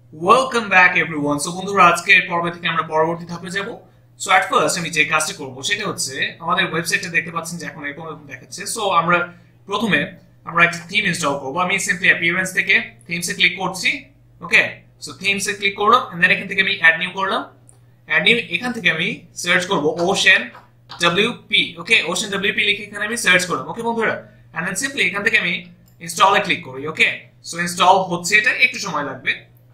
Welcome back everyone. So বন্ধুরা, আজকের পর্বে থেকে আমরা পরবর্তী ধাপে যাব। সো এট ফার্স্ট আমি যে কাজটা করব সেটা হচ্ছে আমাদের ওয়েবসাইটটা দেখতে পাচ্ছেন যে এখন এরকম দেখাচ্ছে। সো আমরা প্রথমে একটা থিম ইনস্টল করব। আমি সিম্পলি অ্যাপিয়ারেন্স থেকে থিমসে ক্লিক করছি। ওকে, সো থিমসে ক্লিক করলাম এন্ড দেন এখান থেকে আমি অ্যাড নিউ করলাম। অ্যাড নিউ এখান থেকে আমি সার্চ করব ocean WP. Okay, ocean WP লিখে এখানে আমি সার্চ করলাম। ওকে বন্ধুরা, এন্ড দেন সিম্পলি এখান থেকে আমি ইনস্টলে ক্লিক করি। ওকে, সো ইনস্টল হচ্ছে, এটা একটু সময় লাগবে।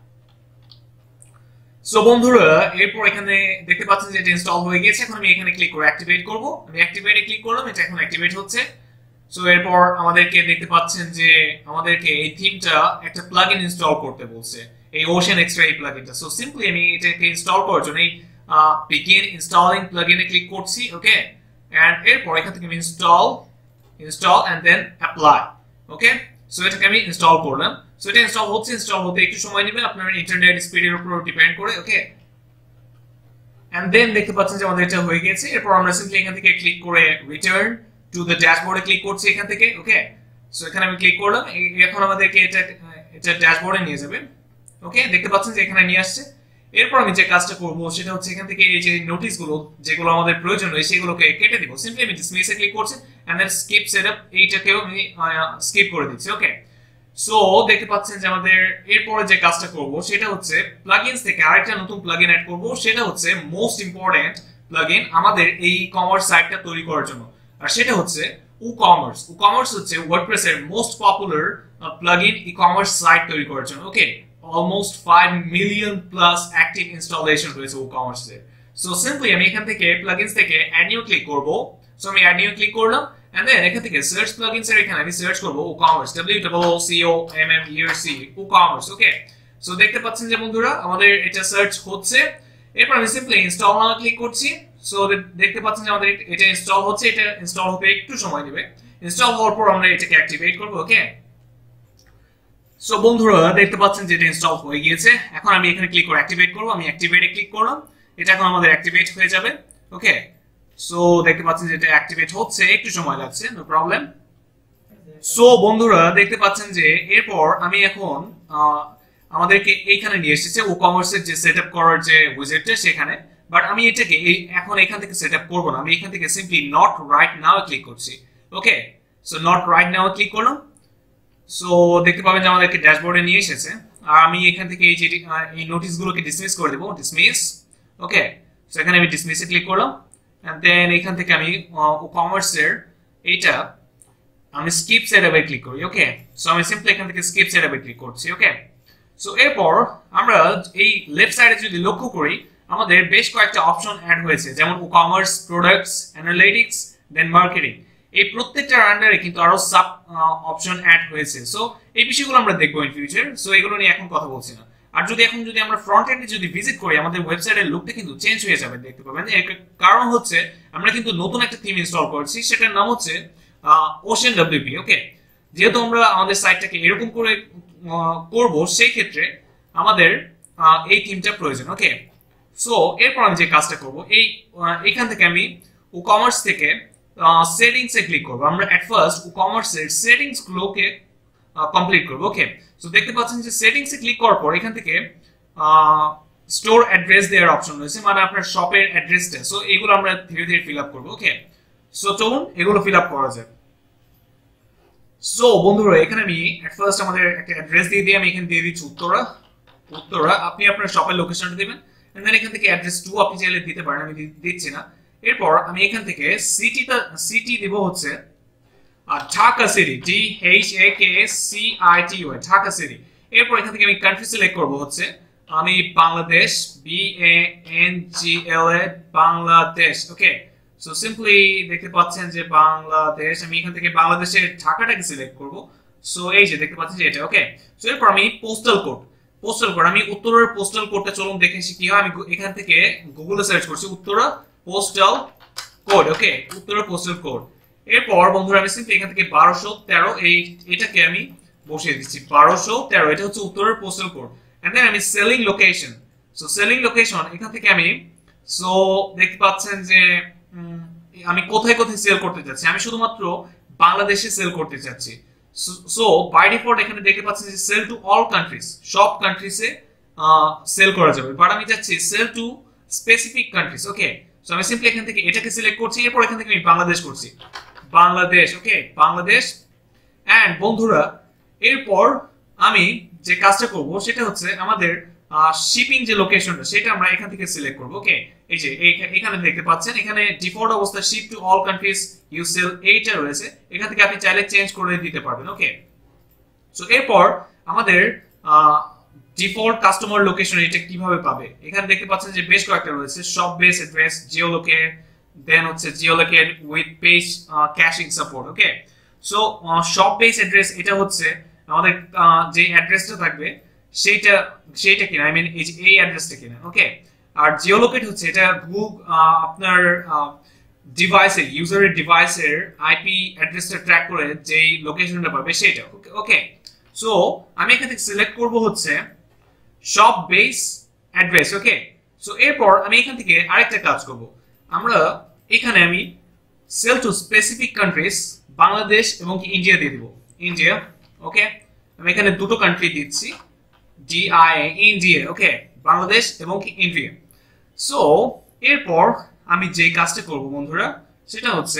সো বন্ধুরা, এরপর এখানে দেখতে পাচ্ছেন যে এটা ইনস্টল হয়ে গেছে। এখন আমি এখানে ক্লিক করে অ্যাক্টিভেট করব। আমি অ্যাক্টিভেটে ক্লিক করলাম, এটা এখন অ্যাক্টিভেট হচ্ছে। সো এরপর আমাদেরকে দেখতে পাচ্ছেন যে আমাদেরকে এই থিমটা একটা প্লাগইন ইনস্টল করতে বলছে, এই ওশেন এক্সট্রা এই প্লাগইনটা। সো সিম্পলি আমি এটাকে ইনস্টল করার জন্য এই বিগিন ইনস্টলিং প্লাগইনে ক্লিক করছি। ওকে, এন্ড এরপর এখান থেকে আমি install and then apply. Okay, so এটাকে আমি ইনস্টল করলাম। সো এটা ইনস্টল হতে একটু সময় নেবে, আপনার ইন্টারনেট স্পিডের উপর ডিপেন্ড করে। ওকে, এন্ড দেন দেখতে পাচ্ছেন যে আমাদের এটা হয়ে গেছে। এরপর আমরা সিম্পলি এখান থেকে ক্লিক করে রিটার্ন টু দ্য ড্যাশবোর্ডে ক্লিক করছি এখান থেকে। ওকে, সো এখানে আমি ক্লিক করলাম। এখন আমাদেরকে এটা ড্যাশবোর্ডে নিয়ে যাবে। ওকে, দেখতে পাচ্ছেন যে এখানে নিয়ে আসছে। এরপর আমি যে কাজটা করব সেটা হচ্ছে এখান থেকে এই যে নোটিশগুলো যেগুলো আমাদের প্রয়োজন হয় সেগুলোকে কেটে দিব। সিম্পলি আমি ডিসমিসে ক্লিক করছি এন্ড দেন স্কিপ সেটআপ, এইটাকেও আমি স্কিপ করে দিচ্ছি। ওকে, সো দেখতে পাচ্ছেন যে আমাদের এরপরে যে কাজটা করব সেটা হচ্ছে প্লাগইনস থেকে আরেকটা নতুন প্লাগইন অ্যাড করব। সেটা হচ্ছে মোস্ট ইম্পর্টেন্ট প্লাগইন আমাদের এই কমার্স সাইটটা তৈরি করার জন্য, আর সেটা হচ্ছে WooCommerce। WooCommerce হচ্ছে ওয়ার্ডপ্রেস এর most popular plugin e commerce site তৈরি করার জন্য। Okay, almost 5 million plus active installation রয়েছে WooCommerce এর। সো সিম্পলি আমি এখান থেকে প্লাগইনস থেকে অ্যাড নিউ ক্লিক করব। সো আমি অ্যাড নিউ ক্লিক করলাম এন্ড দেন এখান থেকে সার্চ প্লাগইনস এর এখানে আমি সার্চ করব WooCommerce, WOOCOMMERC WooCommerce। Okay, so দেখতে পাচ্ছেন যে বন্ধুরা আমাদের এটা সার্চ হচ্ছে। এরপর আমি সিম্পলি ইনস্টল নাও ক্লিক করছি। সো দেখতে পাচ্ছেন যে আমাদের এটা ইনস্টল হচ্ছে। এটা ইনস্টল হতে একটু সময় নেবে। ইনস্টল হওয়ার পর আমরা এটাকে অ্যাক্টিভেট করব। ওকে, সো বন্ধুরা দেখতে পাচ্ছেন যে এটা ইনস্টল হয়ে গিয়েছে। এখন আমি এখানে ক্লিক করে অ্যাক্টিভেট করব। আমি অ্যাক্টিভেটে ক্লিক করলাম, এটা এখন আমাদের অ্যাক্টিভেট হয়ে যাবে। ওকে, সো দেখতে পাচ্ছেন যে এটা অ্যাক্টিভেট হচ্ছে, একটু সময় লাগছে, নো প্রবলেম। সো বন্ধুরা দেখতে পাচ্ছেন যে এরপর আমি এখন আমাদেরকে এইখানে নিয়ে এসেছে WooCommerce এর যে সেটআপ করার যে উইজেটটা সেখানে। বাট আমি এটাকে এখন এখান থেকে সেটআপ করব না। আমি এখান থেকে simply not right now click করছি। Okay, so not right now click করলাম। সো দেখতে পাবেন যে আমাদেরকে ড্যাশবোর্ডে নিয়ে এসেছে। আর আমি এখান থেকে এই যে এই নোটিশগুলোকে ডিসমিস করে দেব, ডিসমিস। ওকে, সো এখানে আমি ডিসমিসে ক্লিক করলাম এন্ড দেন এখান থেকে আমি WooCommerce এর এইটা আমি স্কিপ সেটআপে ক্লিক করি। ওকে, সো আমি সিম্পলি এখান থেকে স্কিপ সেটআপে ক্লিক করছি। ওকে, সো এরপর আমরা এই লেফট সাইডে যদি লক্ষ্য করি আমাদের বেশ কয়েকটা অপশন অ্যাড হয়েছে, যেমন WooCommerce, products, analytics, then marketing. এই প্রত্যেকটার আন্ডারে কিন্তু আরো সাব অপশন অ্যাড হয়েছে। সো এই বিষয়গুলো আমরা দেখবো ইন ফিউচার। সো এগুলো নিয়ে এখন কথা বলছি না। আর যদি আমরা ফ্রন্ট এন্ডে যদি ভিজিট করি আমাদের ওয়েবসাইটের লুকটা কিন্তু চেঞ্জ হয়ে যাবে, দেখতে পাবেন। এর কারণ হচ্ছে আমরা কিন্তু নতুন একটা থিম ইনস্টল করেছি, সেটার নাম হচ্ছে ওশেন ডব্লিউপি। ওকে, যেহেতু আমরা আমাদের সাইটটাকে এরকম করে করব সেই ক্ষেত্রে আমাদের এই থিমটা প্রয়োজন। ওকে, সো এরপর আমি যে কাজটা করব এখান থেকে আমি WooCommerce থেকে সেটিংসে ক্লিক করব। আমরা এট ফার্স্ট WooCommerce এর সেটিংস গুলোকে কমপ্লিট করব। ওকে, সো দেখতে পাচ্ছেন যে সেটিংসে ক্লিক করার পর এখান থেকে স্টোর অ্যাড্রেস দেওয়ার অপশন রয়েছে, মানে আপনার শপের অ্যাড্রেসটা। সো এগুলো আমরা ধীরে ধীরে ফিল আপ করব। ওকে, সো চলুন এগুলো ফিল আপ করা যাক। সো বন্ধুরা এখানে আমি এট ফার্স্ট আমাদের একটা অ্যাড্রেস দিয়ে আমি এখানে দিয়ে দিচ্ছি উত্তরা। আপনি আপনার শপের লোকেশনটা দিবেন এন্ড দেন এখান থেকে অ্যাড্রেস 2 আপনি চাইলে দিতে পারেন, আমি দিচ্ছি না। এরপর আমি এখান থেকে সিটি দেব হচ্ছে Dhaka city, DHAKCITY, Dhaka city. এরপর এখান থেকে আমি কান্ট্রি সিলেক্ট করব হচ্ছে আমি Bangladesh, BANGLA, Bangladesh. Okay, so simply দেখতে পাচ্ছেন যে বাংলাদেশ, আমি এখান থেকে বাংলাদেশের ঢাকাটাকে সিলেক্ট করব। সো এই যে দেখতে পাচ্ছেন যে এটা। ওকে, সো এরপর আমি পোস্টাল কোড আমি উত্তরের পোস্টাল কোডটা চলুন দেখে এসে কি হয়। আমি এখান থেকে গুগলে সার্চ করছি Uttara postal code. Okay, Uttara postal code. এরপর বন্ধুরা আমি সিম্পলি এখান থেকে 1213 এটাকে আমি বসিয়ে দিচ্ছি। 1213 এটা হচ্ছে উত্তরের পোস্টাল কোড। এন্ড দেন আমি selling location, so selling location এখান থেকে আমি সো দেখতে পাচ্ছেন যে আমি কোথায় কোথায় সেল করতে যাচ্ছি। আমি শুধুমাত্র বাংলাদেশে সেল করতে যাচ্ছি। সো বাই ডিফল্ট এখানে দেখতে পাচ্ছেন যে সেল টু অল কান্ট্রিজ, সব কান্ট্রিজে সেল করা যাবে, বাট আমি চাচ্ছি sell to specific countries. Okay, so আমি সিম্পলি এখান থেকে এটাকে সিলেক্ট করছি, এরপর এখান থেকে আমি বাংলাদেশ করছি, বাংলাদেশ। ওকে, বাংলাদেশ। এন্ড বন্ধুরা এরপর আমি যে কাজটা করব সেটা হচ্ছে আমাদের শিপিং যে লোকেশনটা সেটা আমরা এখান থেকে সিলেক্ট করব। ওকে, এই যে এখানে দেখতে পাচ্ছেন এখানে ডিফল্ট অবস্থায় ship to all countries you sell এইটা রয়েছে, এখান থেকে আপনি চাইলে চেঞ্জ করে দিতে পারবেন। ওকে, সো এরপর আমাদের ডিফল্ট কাস্টমার লোকেশন এটা কিভাবে পাবে, এখানে দেখতে পাচ্ছেন যে বেশ কয়েকটা রয়েছে, shop base address, geolocate, then হচ্ছে geolocate with page caching support. Okay, so shop base address এটা হচ্ছে আমাদের যে অ্যাড্রেসটা থাকবে সেইটা কিনা, আই মিন এই অ্যাড্রেসটা কিনা। ওকে, আর জিওলোকেট হচ্ছে এটা আপনার ডিভাইসের ইউজারের ডিভাইসের আইপি অ্যাড্রেসটা ট্র্যাক করে যেই লোকেশনটা পাবে সেটা। ওকে ওকে, সো আমি এখান থেকে সিলেক্ট করব হচ্ছে shop base address. Okay, so এরপর আমি এখান থেকে আরেকটা কাজ করব, আমরা এখানে আমি sell to specific countries Bangladesh এবং কি ইন্ডিয়া দিয়ে দিব, ইন্ডিয়া। ওকে, আমি এখানে দুটো কান্ট্রি দিচ্ছি, ডিআই ইন্ডিয়া। ওকে, বাংলাদেশ এবং কি ইন্ডিয়া। সো এরপর আমি যে কাজটা করব বন্ধুরা সেটা হচ্ছে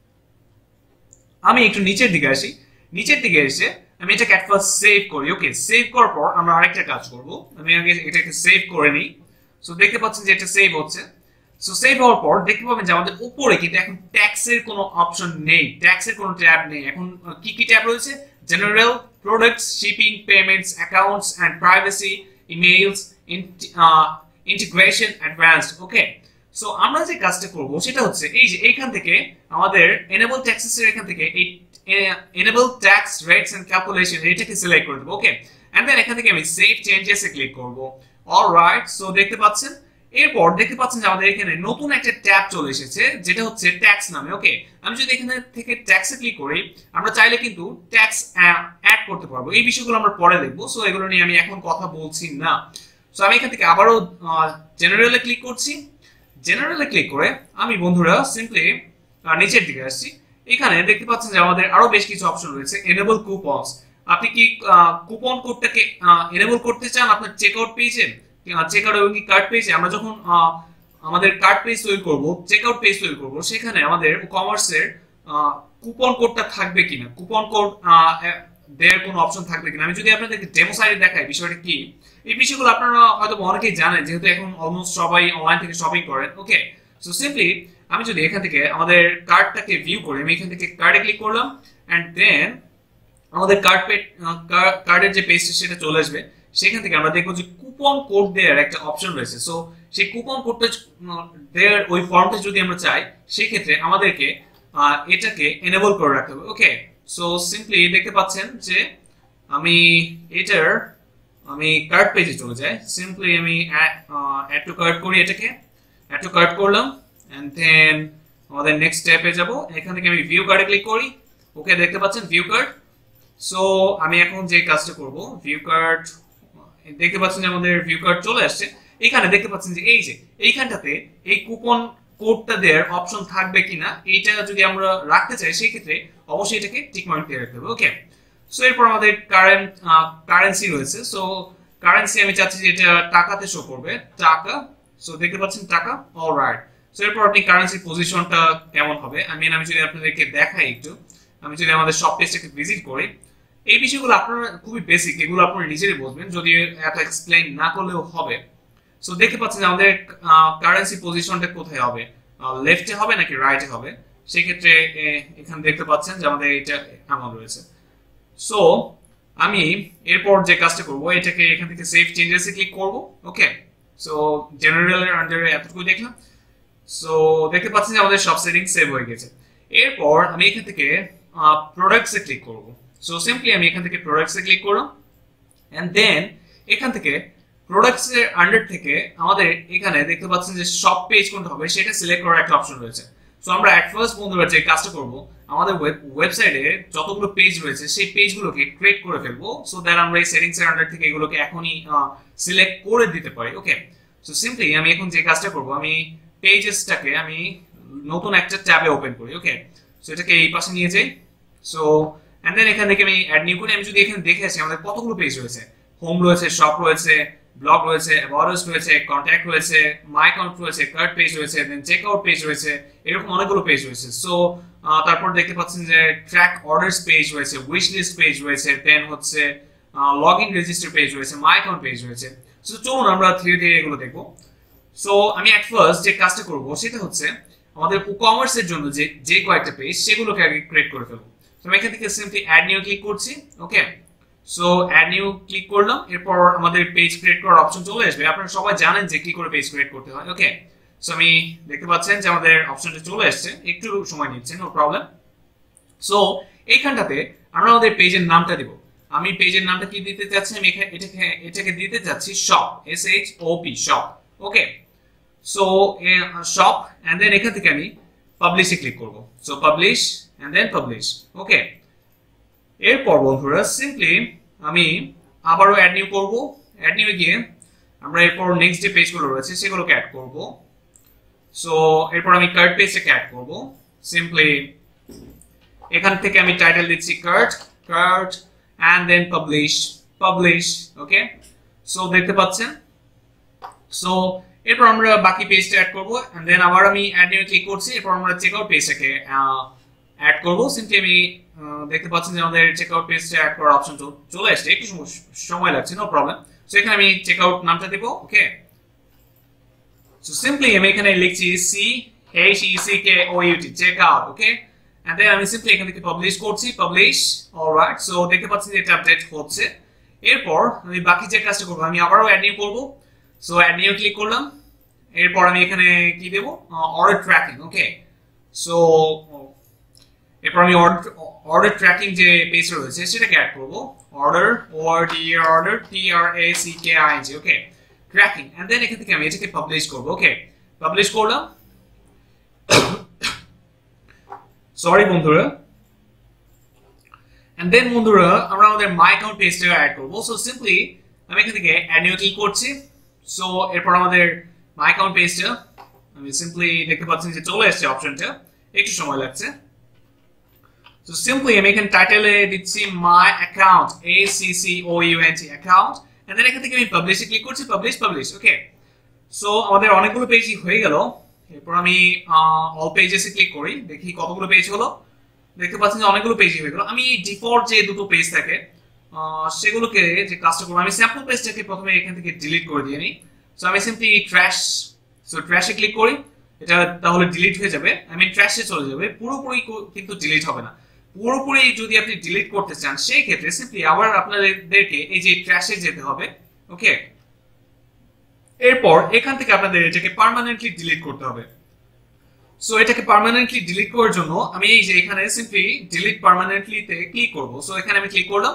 আমি একটু নিচের দিকে আসি, নিচের দিকে এসে আমি এটাকে এট ফার্স্ট সেভ করি। ওকে, সেভ করার পর আমরা আরেকটা কাজ করব, আমি আগে এটাকে সেভ করে নিই। সো দেখতে পাচ্ছেন যে এটা সেভ হচ্ছে। সো সেভ হওয়ার পর দেখতে পাবেন যে আমাদের উপরে কিন্তু এখন ট্যাক্সের কোনো অপশন নেই, ট্যাক্সের কোনো ট্যাব নেই। এখন কি কি ট্যাব রয়েছে? General, products, shipping, payments, accounts and privacy, emails, integration, advanced. Okay, so আমরা যে কাজটা করব সেটা হচ্ছে এই যে এইখান থেকে আমাদের এনেবল ট্যাক্সেস এর এখান থেকে এই enable tax rates and calculation এটাকে সিলেক্ট করে দেব। ওকে, এন্ড দেন এখান থেকে আমি সেভ চেঞ্জেস এ ক্লিক করব। অলরাইট, সো দেখতে পাচ্ছেন এরপর দেখতে পাচ্ছেন যে আমাদের এখানে নতুন একটা ট্যাব চলে এসেছে যেটা হচ্ছে ট্যাক্স নামে। ওকে, আমি যদি এখানে থেকে ট্যাক্সে ক্লিক করি আমরা চাইলে কিন্তু ট্যাক্স অ্যাড করতে পারবো, এই বিষয়গুলো আমরা পরে দেখবো, সো এগুলো নিয়ে আমি এখন কথা বলছি না। সো আমি এখান থেকে আবারও জেনারেলে ক্লিক করছি, জেনারেলে ক্লিক করে আমি বন্ধুরা সিম্পলি নিচের দিকে আসছি, এখানে দেখতে পাচ্ছেন যে আমাদের আরো বেশ কিছু অপশন রয়েছে। এনেবল কুপনস, আপনি কি কুপন কোডটাকে এনেবল করতে চান আপনার চেকআউট পেজে, চেকআউট এবং কি কার্ড পেজে? আমরা যখন আমাদের কার্ড পেজ তৈরি করব, চেকআউট পেজ তৈরি করব, সেখানে আমাদের কমার্সের কুপন কোডটা থাকবে কিনা, কুপন কোড দেওয়ার কোনো অপশন থাকবে কিনা। আমি যদি আপনাদেরকে ডেমো সাইটে দেখাই বিষয়টা কি, এই বিষয়গুলো আপনারা হয়তো অনেকেই জানেন যেহেতু এখন অলমোস্ট সবাই অনলাইন থেকে শপিং করেন। ওকে, সো সিম্পলি আমি যদি এখান থেকে আমাদের কার্ডটাকে ভিউ করি, আমি এখান থেকে কার্ডে ক্লিক করলাম এন্ড দেন আমাদের কার্ডের যে পেজটা সেটা চলে আসবে, সেখান থেকে আমরা দেখবো যে কুপন কোড দেওয়ার একটা অপশন রয়েছে। সো সেই কুপন কোডটা দেওয়ার ওই ফর্মটা যদি আমরা চাই সেক্ষেত্রে আমাদেরকে এটাকে এনেবল করে রাখতে হবে। ওকে, সো সিম্পলি দেখতে পাচ্ছেন যে আমি কার্ড পেজে চলে যাই, সিম্পলি আমি অ্যাড টু কার্ট করি, এটাকে অ্যাড টু কার্ট করলাম এন্ড দেন আমাদের নেক্সট স্টেপে যাব, এখান থেকে আমি ভিউ কার্ডে ক্লিক করি। ওকে, দেখতে পাচ্ছেন ভিউ কার্ড। সো আমি এখন যে কাজটা করব, ভিউ কার্ড দেখতে পাচ্ছেন যে আমাদের ভিউ কার্ড চলে আসছে, এখানে দেখতে পাচ্ছেন যে এই যে এইখানটাতে এই কুপন কোডটা দেওয়ার অপশন থাকবে কিনা, এইটা যদি আমরা রাখতে চাই সেই ক্ষেত্রে অবশ্যই এটাকে টিক মার্ক দিয়ে রাখতে হবে। ওকে, সো এরপর আমাদের কারেন্সি রয়েছে। সো কারেন্সি আমি চাচ্ছি যে এটা টাকাতে শো করবে, টাকা। সো দেখতে পাচ্ছেন টাকা। অলরাইট, সো এরপর আপনি কারেন্সি পজিশনটা কেমন হবে, আমি যদি আপনাদেরকে দেখাই একটু, আমি যদি আমাদের শপ পেজটাকে ভিজিট করি, এই বিষয়গুলো আপনারা খুবই বেসিক, এগুলো আপনারা নিজেরাই বুঝবেন, যদি এত এক্সপ্লেইন না করলেও হবে। সো দেখতে পাচ্ছেন আমাদের কারেন্সি পজিশনটা কোথায় হবে, লেফটে হবে নাকি রাইটে হবে, সেক্ষেত্রে এখানে দেখতে পাচ্ছেন যে আমাদের এটা এমন রয়েছে। সো আমি এরপর যে কাজটা করব, এটাকে এখান থেকে সেভ চেঞ্জেসে ক্লিক করব। ওকে, সো জেনারেলের আন্ডারে এতটুকু দেখলাম। সো দেখতে পাচ্ছেন যে আমাদের সব সেটিং সেভ হয়ে গেছে। এরপর আমি এখান থেকে প্রোডাক্টসে ক্লিক করব। সো সিম্পলি আমি এখান থেকে প্রোডাক্টসে ক্লিক করলাম এন্ড দেন এখান থেকে প্রোডাক্টস এর আন্ডার থেকে আমাদের এখানে দেখতে পাচ্ছেন যে শপ পেজ কোনটা হবে সেটা সিলেক্ট করার একটা অপশন রয়েছে। সো আমরা এট ফার্স্ট বন্ধুরা যে কাজটা করব, আমাদের ওয়েবসাইটে যতগুলো পেজ রয়েছে সেই পেজগুলোকে ক্রিয়েট করে ফেলবো, সো দ্যাট আমরা এই সেটিংস এর আন্ডার থেকে এগুলোকে এখনই সিলেক্ট করে দিতে পারি। ওকে, সো সিম্পলি আমি এখন যে কাজটা করব, আমি পেজেসটাকে আমি নতুন একটা ট্যাবে ওপেন করি। ওকে, সো এটাকে এই পাশে নিয়ে যাই। সো এন্ড দেন এখান থেকে আমি অ্যাড নিউ করি। আমি যদি এখানে দেখে আসি আমাদের কতগুলো পেজ রয়েছে, হোম রয়েছে, শপ রয়েছে, ব্লগ রয়েছে, অ্যাবাউট আস রয়েছে, কন্ট্যাক্ট রয়েছে, মাই অ্যাকাউন্ট রয়েছে, কার্ট পেজ রয়েছে, দেন চেক আউট পেজ রয়েছে, এরকম অনেকগুলো পেজ রয়েছে। সো তারপর দেখতে পাচ্ছেন যে ট্র্যাক অর্ডারস পেজ রয়েছে, উইশ লিস্ট পেজ রয়েছে, দেন হচ্ছে লগ ইন রেজিস্টার পেজ রয়েছে, মাই অ্যাকাউন্ট পেজ রয়েছে। সো চলুন আমরা ধীরে ধীরে এগুলো দেখবো। সো আমি এট ফার্স্ট যে কাজটা করব সেটা হচ্ছে আমাদের ই-কমার্স এর জন্য যে কয়েকটা পেজ সেগুলোকে আগে ক্রিয়েট করে ফেলবো। তো আমি এখান থেকে সিম্পলি অ্যাড নিউ ক্লিক করছি। Okay, so add new click করলাম, এরপর আমাদের পেজ ক্রিয়েট করার অপশন চলে আসবে। আপনারা সবাই জানেন যে কি করে পেজ ক্রিয়েট করতে হয়। ওকে, সো আমি দেখতে পাচ্ছেন যে আমাদের অপশনটা চলে আসছে, একটু সময় নিচ্ছে, নো প্রবলেম। সো এইখানটাতে আমরা আমাদের পেজের নামটা দেব। আমি পেজের নামটা কি দিতে চাচ্ছি, আমি এটাকে দিতে চাচ্ছি shop, SHOP shop. Okay, so shop and then এখান থেকে আমি পাবলিশে ক্লিক করব। So publish and then publish. Okay, এরপর বন্ধুরা সিম্পলি আমি আবারও অ্যাড নিউ করব। অ্যাড নিউ গিয়ে আমরা এরপর নেক্সট যে পেজগুলো রয়েছে সেগুলোকে অ্যাড করব। সো এরপর আমি কার্ট পেজটাকে অ্যাড করব। সিম্পলি এখান থেকে আমি টাইটেল দিচ্ছি cart and then publish. Okay, so দেখতে পাচ্ছেন। সো এরপর আমরা বাকি পেজটা অ্যাড করব এন্ড দেন আবার আমি অ্যাড নিউ ক্লিক করছি। এরপর আমরা চেকআউট পেজটাকে অ্যাড করব। সিম্পলি আমি দেখতে পাচ্ছেন যে আমাদের চেকআউট পেজটা অ্যাড করার অপশন চলে আসছে, একটু সময় লাগছে, নো প্রবলেম। সো এখানে আমি চেকআউট নামটা দেব। ওকে, সো সিম্পলি আমি এখানে লিখছি CHECKOUT checkout. Okay, and then আমি সিম্পলি এখান থেকে পাবলিশ করছি, পাবলিশ। অলরাইট, সো দেখতে পাচ্ছেন যে এটা আপডেট হচ্ছে। এরপর আমি বাকি যে কাজটা করব আমি আবারও অ্যাড নিউ করব। সো অ্যাড নিউ ক্লিক করলাম, এরপর আমি এখানে কি দেব, অর্ডার ট্র্যাকিং। ওকে, সো এরপর আমি অর্ডার ট্র্যাকিং যে পেজ রয়েছে সেটাকে অ্যাড করব। Order TRACKING। Okay, tracking and then এখান থেকে আমি এটাকে পাবলিশ করব। ওকে, পাবলিশ করলাম। সরি বন্ধুরা। এন্ড দেন বন্ধুরা আমরা আমাদের মাই অ্যাকাউন্ট পেজটা অ্যাড করব। সো সিম্পলি আমি এখান থেকে অ্যাড নিউ ক্লিক করছি। সো এরপর আমাদের মাই অ্যাকাউন্ট পেজটা আমি সিম্পলি দেখতে পাচ্ছেন যে চলে আসছে অপশনটা, একটু সময় লাগছে। সো সিম্পলি আমি এখানে টাইটেলে দিচ্ছি my account ACCOUNT account and then এখান থেকে আমি পাবলিশে ক্লিক করছি, পাবলিশ। ওকে, সো আমাদের অনেকগুলো পেজই হয়ে গেল। এরপর আমি অল পেজেসে ক্লিক করি, দেখি কতগুলো পেজ হলো। দেখতে পাচ্ছেন যে অনেকগুলো পেজই হয়ে গেল। আমি ডিফল্ট যে দুটো পেজ থাকে সেগুলোকে যে কাজটা করবো, আমি স্যাম্পল পেজটাকে প্রথমে এখান থেকে ডিলিট করে দিয়ে নিই। সো আমি সিম্পলি ট্র্যাশে ক্লিক করি, এটা তাহলে ডিলিট হয়ে যাবে, আমি ট্র্যাশে চলে যাবে, পুরোপুরি কিন্তু ডিলিট হবে না। পুরোপুরি যদি আপনি ডিলিট করতে চান সেই ক্ষেত্রে সিম্পলি আবার আপনাদেরকে এই যে ট্র্যাশে যেতে হবে। ওকে, এরপর এখান থেকে আপনাদের এটাকে পার্মানেন্টলি ডিলিট করতে হবে। সো এটাকে পার্মানেন্টলি ডিলিট করার জন্য আমি এই যে এখানে সিম্পলি ডিলিট পার্মানেন্টলি তে ক্লিক করব। সো এখানে আমি ক্লিক করলাম।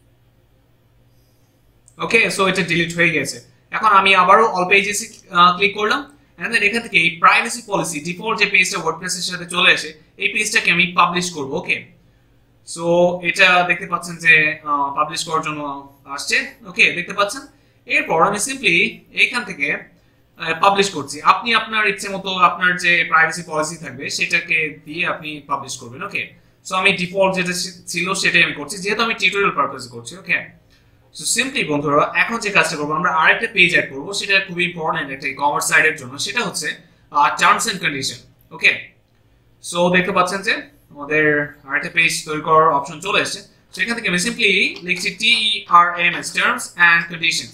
ওকে, সো এটা ডিলিট হয়ে গেছে। এখন আমি আবারও অল পেজেসে ক্লিক করলাম এন্ড দেন এখান থেকে এই প্রাইভেসি পলিসি ডিফল্ট যে পেজটা ওয়ার্ডপ্রেসের সাথে চলে আসে এই পেজটাকে আমি পাবলিশ করব। ওকে, সো এটা দেখতে পাচ্ছেন যে পাবলিশ করার জন্য আসছে। ওকে, দেখতে পাচ্ছেন। এরপর আমি সিম্পলি এইখান থেকে পাবলিশ করছি। আপনি আপনার ইচ্ছে মতো আপনার যে প্রাইভেসি পলিসি থাকবে সেটাকে দিয়ে আপনি পাবলিশ করবেন। ওকে, সো আমি ডিফল্ট যেটা ছিল সেটাই আমি করছি, যেহেতু আমি টিউটোরিয়াল পারপাসে করছি। ওকে, সো সিম্পলি বন্ধুরা এখন যে কাজটা করবো আমরা আরেকটা পেজ অ্যাড করবো, সেটা খুবই ইম্পর্টেন্ট একটা কমার্স সাইডের জন্য, সেটা হচ্ছে terms and condition. Okay, so দেখতে পাচ্ছেন যে আমাদের আরেকটা পেজ তৈরি করার অপশন চলে এসেছে। সো এখান থেকে আমি সিম্পলি লিখছি TERMS terms and conditions,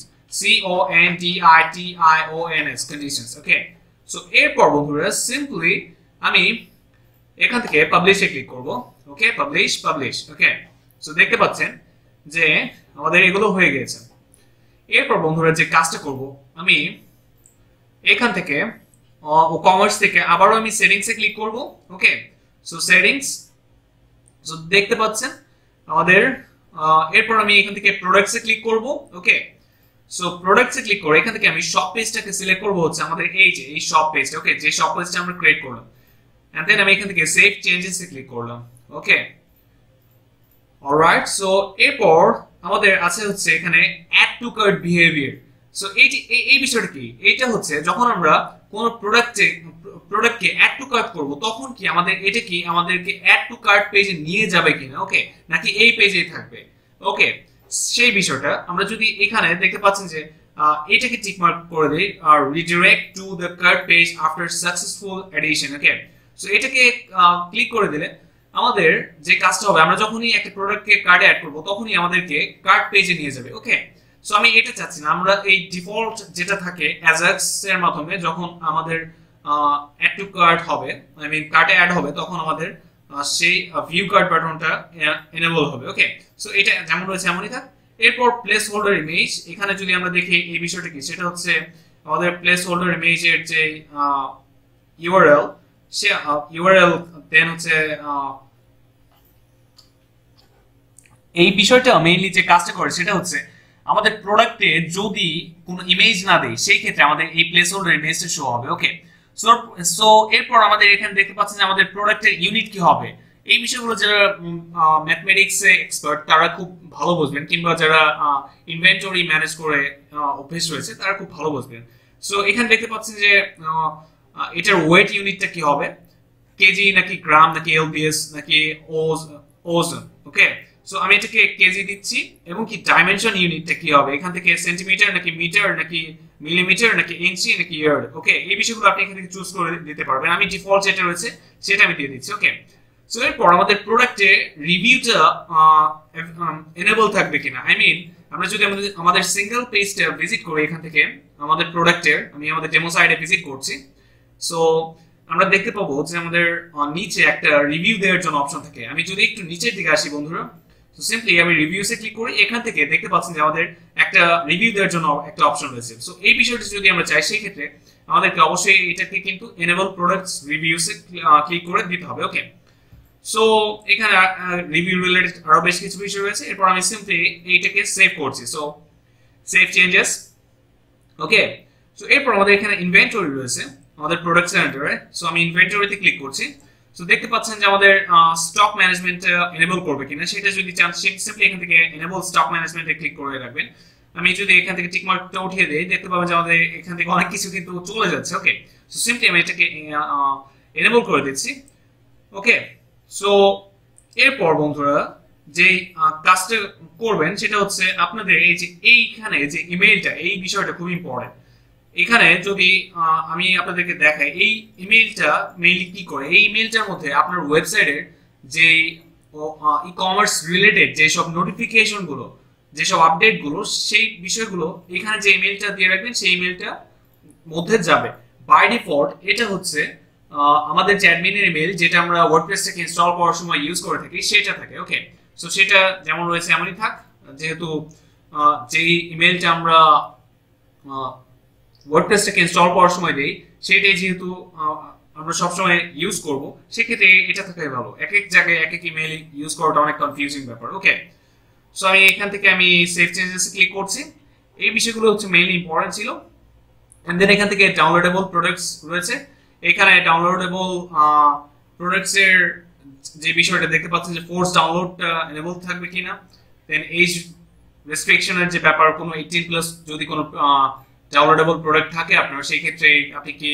CONDITIONS conditions. Okay, so এরপর বন্ধুরা সিম্পলি আমি এখান থেকে পাবলিশে ক্লিক করব। Okay, publish. ওকে, সো দেখতে পাচ্ছেন যে আমাদের এগুলো হয়ে গেছে। এরপর বন্ধুরা যে কাজটা করব আমি এখান থেকে কমার্স থেকে আবারও আমি সেটিংসে ক্লিক করব। ওকে, সো সেটিংস, সো দেখতে পাচ্ছেন আমাদের এরপর আমি এখান থেকে প্রোডাক্টসে ক্লিক করব। ওকে, সো প্রোডাক্টসে ক্লিক করে এখান থেকে আমি শপ পেজটাকে সিলেক্ট করব, হচ্ছে আমাদের এই যে এই শপ পেজটা। ওকে, যে শপ পেজটা আমরা ক্রিয়েট করলাম এন্ড দেন আমি এখান থেকে সেভ চেঞ্জেসে ক্লিক করলাম। ওকে, অলরাইট, সো এরপর আমাদের আছে হচ্ছে এখানে add to cart behaviour. So এই বিষয়টা কি, এটা হচ্ছে যখন আমরা কোন প্রোডাক্টকে অ্যাড টু কার্ট করব তখন কি এটা কি আমাদেরকে অ্যাড টু কার্ট পেজে নিয়ে যাবে কিনা, ওকে, নাকি এই পেজেই থাকবে। ওকে, সেই বিষয়টা আমরা যদি এখানে দেখতে পাচ্ছেন যে এটাকে টিক মার্ক করে দেই আর redirect to the cart page after successful addition. Okay, so এটাকে ক্লিক করে দিলে আমাদের যে কাজটা হবে, আমরা যখনই একটা প্রোডাক্টকে কার্টে অ্যাড করব তখনই আমাদেরকে কার্ট পেজে নিয়ে যাবে। ওকে, সো আমি এটা চাচ্ছি না, আমরা এই ডিফল্ট যেটা থাকে অ্যাজাক্স এর মাধ্যমে যখন আমাদের অ্যাড টু কার্ট হবে, আই মিন কার্টে অ্যাড হবে, তখন আমাদের সেই ভিউ কার্ট বাটনটা এনেবল হবে। ওকে, সো এটা যেমন রয়েছে এমনই থাক। এরপর প্লেস হোল্ডার ইমেজ, এখানে যদি আমরা দেখি এই বিষয়টা কি, সেটা হচ্ছে আমাদের প্লেস হোল্ডার ইমেজের যে ইউআরএল, সে ইউআরএল দেন হচ্ছে এই বিষয়টা মেইনলি যে কাজটা করে সেটা হচ্ছে আমাদের প্রোডাক্টে যদি কোনো ইমেজ না দেই সেই ক্ষেত্রে আমাদের এই প্লেস হোল্ডার ইমেজটা শো হবে। ওকে, সো এরপর আমাদের এখানে দেখতে পাচ্ছেন যে আমাদের প্রোডাক্টের ইউনিট কি হবে, এই বিষয়গুলো যারা ম্যাথমেটিক্সে এক্সপার্ট তারা খুব ভালো বুঝবেন, কিংবা যারা ইনভেন্টরি ম্যানেজ করে অভ্যেস রয়েছে তারা খুব ভালো বুঝবেন। সো এখানে দেখতে পাচ্ছেন যে এটার ওয়েট ইউনিটটা কি হবে, কেজি নাকি গ্রাম নাকি এলবিএস নাকি ওজন। ওকে, সো আমি এটাকে কেজি দিচ্ছি, এবং কি ডাইমেনশন ইউনিটটা কি হবে, এখান থেকে সেন্টিমিটার নাকি মিটার নাকি মিলিমিটার নাকি ইঞ্চি নাকি ইয়ার্ড। ওকে, এই বিষয়গুলো আপনি এখান থেকে চুজ করে দিতে পারবেন, আমি ডিফল্ট যেটা রয়েছে সেটা আমি দিয়ে দিচ্ছি। ওকে, সো এরপর আমাদের প্রোডাক্টে রিভিউটা এনেবল থাকবে কিনা, আই মিন আমরা যদি আমাদের সিঙ্গেল পেজটা ভিজিট করি, এখান থেকে আমাদের প্রোডাক্টের আমি আমাদের ডেমো সাইটে ভিজিট করছি, সো আমরা দেখতে পাবো যে আমাদের নিচে একটা রিভিউ দেওয়ার জন্য অপশন থাকে। আমি যদি একটু নিচের দিকে আসি বন্ধুরা, তো সিম্পলি আমি রিভিউসে ক্লিক করি, এখান থেকে দেখতে পাচ্ছেন যে আমাদের একটা রিভিউ দেওয়ার জন্য একটা অপশন রয়েছে। সো এই বিষয়টা যদি আমরা চাই সেই ক্ষেত্রে আমাদেরকে অবশ্যই এটাকে কিন্তু এনেবল প্রোডাক্টস রিভিউসে ক্লিক করে দিতে হবে। ওকে, সো এখানে রিভিউ রিলেটেড আরো বেশ কিছু বিষয় রয়েছে। এরপর আমি সিম্পলি এইটাকে সেভ করছি, so save changes. Okay, so এরপর আমাদের এখানে ইনভেন্টরি রয়েছে আমাদের প্রোডাক্ট সেন্টারে, সো আমি ইনভেন্টরিতে ক্লিক করছি। সো দেখতে পাচ্ছেন যে আমাদের স্টক ম্যানেজমেন্ট এনেবল করবে কিনা, সেটা যদি চান সিম্পলি এখান থেকে এনেবল স্টক ম্যানেজমেন্টে ক্লিক করে রাখবেন। আমি যদি এখান থেকে টিক মার্কটা উঠিয়ে দেই, দেখতে পাবেন যে আমাদের এখান থেকে অনেক কিছু কিন্তু চলে যাচ্ছে। ওকে, সো সিম্পলি আমি এটাকে এনেবল করে দিচ্ছি। ওকে, সো এরপর বন্ধুরা যে কাজটা করবেন সেটা হচ্ছে আপনাদের এই যে এইখানে যে ইমেইলটা, এই বিষয়টা খুব ইম্পর্টেন্ট। এখানে যদি আমি আপনাদেরকে দেখাই এই ইমেইলটা মেইনলি কি করে, এই ইমেইলটার মধ্যে আপনার ওয়েবসাইটের যে ই কমার্স রিলেটেড যেসব নোটিফিকেশন গুলো, যেসব আপডেট গুলো, সেই বিষয়গুলো এখানে যে ইমেইলটা দিয়ে রাখবেন সেই ইমেইলটা মধ্যে যাবে। বাই ডিফল্ট এটা হচ্ছে আমাদের যে অ্যাডমিনের ইমেইল, যেটা আমরা ওয়ার্ডপ্রেসটাকে ইনস্টল করার সময় ইউজ করে থাকি, সেটা থাকে। ওকে, সো সেটা যেমন রয়েছে এমনই থাক, যেহেতু যেই ইমেইলটা আমরা ওয়ার্ডপ্রেসটাকে ইনস্টল করার সময় দেই সেটাই যেহেতু আমরা সবসময় ইউজ করব, সেক্ষেত্রে এটা থাকাই ভালো। এক এক জায়গায় এক এক ইমেইল ইউজ করাটা অনেক কনফিউজিং ব্যাপার। ওকে, সো আমি এখান থেকে আমি সেভ চেঞ্জেসে ক্লিক করছি। এই বিষয়গুলো হচ্ছে মেইনলি ইম্পর্টেন্ট ছিল। এন্ড দেন এখান থেকে ডাউনলোডেবল প্রোডাক্টস রয়েছে, এখানে ডাউনলোডেবল প্রোডাক্টস এর যে বিষয়টা দেখতে পাচ্ছেন যে ফোর্স ডাউনলোডটা এনেবল থাকবে কিনা, দেন এজ রেস্ট্রিকশনের যে ব্যাপার, কোনো 18+ যদি কোনো ডাউনলোডেবল প্রোডাক্ট থাকে আপনার, সেই ক্ষেত্রে আপনি কি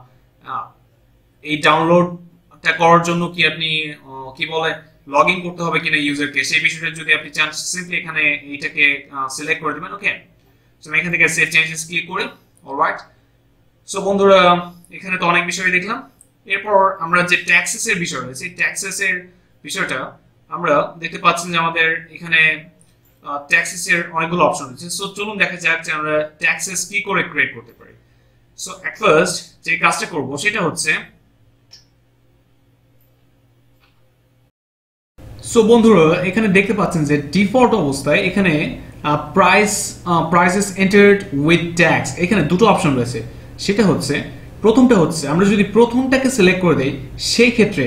এই ডাউনলোডটা করার জন্য কি আপনি কি বলে লগ ইন করতে হবে কিনা ইউজারকে, সেই বিষয়টা যদি আপনি চান সিম্পলি এখানে এইটাকে সিলেক্ট করে দিবেন। ওকে, সো আমি এখান থেকে সেভ চেঞ্জেস ক্লিক করি। অলরাইট, সো বন্ধুরা এখানে তো অনেক বিষয় দেখলাম। এরপর আমরা যে ট্যাক্সেস এর বিষয় রয়েছে, এই ট্যাক্সেস এর বিষয়টা আমরা দেখতে পাচ্ছেন যে আমাদের এখানে ট্যাক্সেস এর অনেকগুলো অপশন রয়েছে। সো চলুন দেখা যাক যে আমরা ট্যাক্সেস কি করে ক্রিয়েট করতে পারি। সো এট ফার্স্ট যে কাজটা করব সেটা হচ্ছে, সো বন্ধুরা এখানে দেখতে পাচ্ছেন যে ডিফল্ট অবস্থায় এখানে প্রাইসেস এন্টারড উইথ ট্যাক্স, এখানে দুটো অপশন রয়েছে। সেটা হচ্ছে প্রথমটা হচ্ছে আমরা যদি প্রথমটাকে সিলেক্ট করে দেই সেই ক্ষেত্রে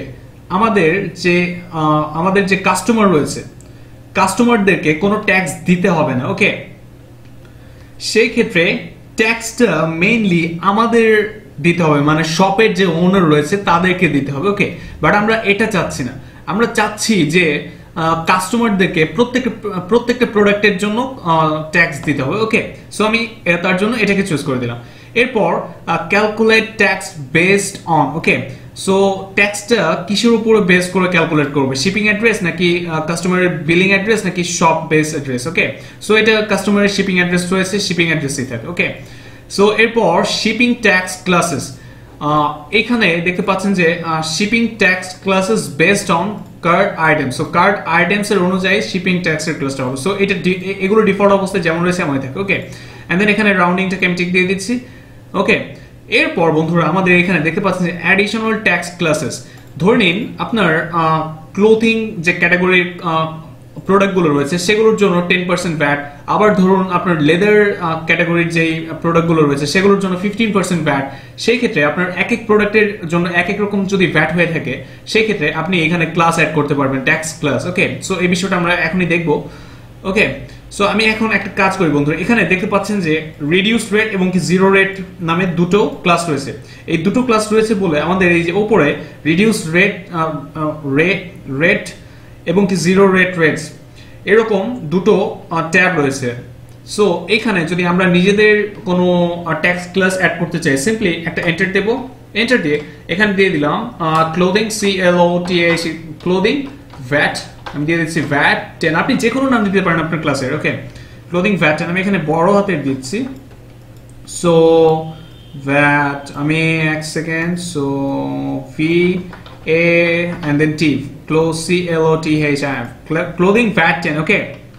আমাদের যে কাস্টমার রয়েছে, কাস্টমারদেরকে কোনো ট্যাক্স দিতে হবে না। ওকে, সেই ক্ষেত্রে ট্যাক্সটা মেইনলি আমাদের দিতে হবে, মানে শপের যে ওনার রয়েছে তাদেরকে দিতে হবে। ওকে, বাট আমরা এটা চাচ্ছি না, আমরা চাচ্ছি যে কাস্টমারদেরকে প্রত্যেকটা প্রোডাক্টের জন্য ট্যাক্স দিতে হবে। ওকে, সো আমি তার জন্য এটাকে চুজ করে দিলাম। এরপর calculate tax based on. Okay, so ট্যাক্সটা কিসের উপরে বেস করে ক্যালকুলেট করবে, শিপিং অ্যাড্রেস নাকি কাস্টমারের বিলিং অ্যাড্রেস নাকি shop base address? Okay, so এটা কাস্টমারের শিপিং অ্যাড্রেস রয়েছে, শিপিং অ্যাড্রেসই থাকে। ওকে, সো এরপর শিপিং ট্যাক্স ক্লাসেস, এখানে দেখতে পাচ্ছেন যে shipping tax classes based on cart items. So cart items এর অনুযায়ী শিপিং ট্যাক্সের ক্লাসটা হবে। সো এটা এগুলো ডিফল্ট অবস্থায় যেমন রয়েছে এমনই থাকে। ওকে, এন্ড দেন এখানে রাউন্ডিংটাকে আমি টিক দিয়ে দিচ্ছি। ওকে, এরপর বন্ধুরা আমাদের এখানে দেখতে পাচ্ছেন যে অ্যাডিশনাল ট্যাক্স ক্লাসেস। ধরে নিন আপনার ক্লোথিং যে ক্যাটাগরির প্রোডাক্টগুলো রয়েছে সেগুলোর জন্য 10% ভ্যাট, আবার ধরুন আপনার লেদার ক্যাটাগরির যেই প্রোডাক্টগুলো রয়েছে সেগুলোর জন্য 15% ভ্যাট। সেই ক্ষেত্রে আপনার এক এক প্রোডাক্টের জন্য এক এক রকম যদি ভ্যাট হয়ে থাকে সেই ক্ষেত্রে আপনি এখানে ক্লাস অ্যাড করতে পারবেন, ট্যাক্স ক্লাস। ওকে, সো এই বিষয়টা আমরা এখনই দেখবো। ওকে, সো আমি এখন একটা কাজ করি বন্ধুরা, এখানে দেখতে পাচ্ছেন যে রিডিউস রেট এবং কি জিরো রেট নামে দুটো ক্লাস রয়েছে। এই দুটো ক্লাস রয়েছে বলে আমাদের এই যে উপরে রিডিউস রেট এবং কি জিরো রেট রেটস এরকম দুটো ট্যাব রয়েছে। সো এখানে যদি আমরা নিজেদের কোনো ট্যাক্স ক্লাস অ্যাড করতে চাই, সিম্পলি একটা এন্টার দেব, এন্টার দিয়ে এখানে দিয়ে দিলাম ক্লোদিং CLOTH ক্লোদিং ভ্যাট, আমি দিয়ে দিচ্ছি ভ্যাট 10। আপনি যে কোনো নাম দিতে পারেন আপনার ক্লাসের। ওকে, ক্লোদিং ভ্যাট 10 আমি এখানে বড় হাতের দিচ্ছি। সো ভ্যাট আমি এক second, so VA and then T CLOTH clothing VAT 10। Okay,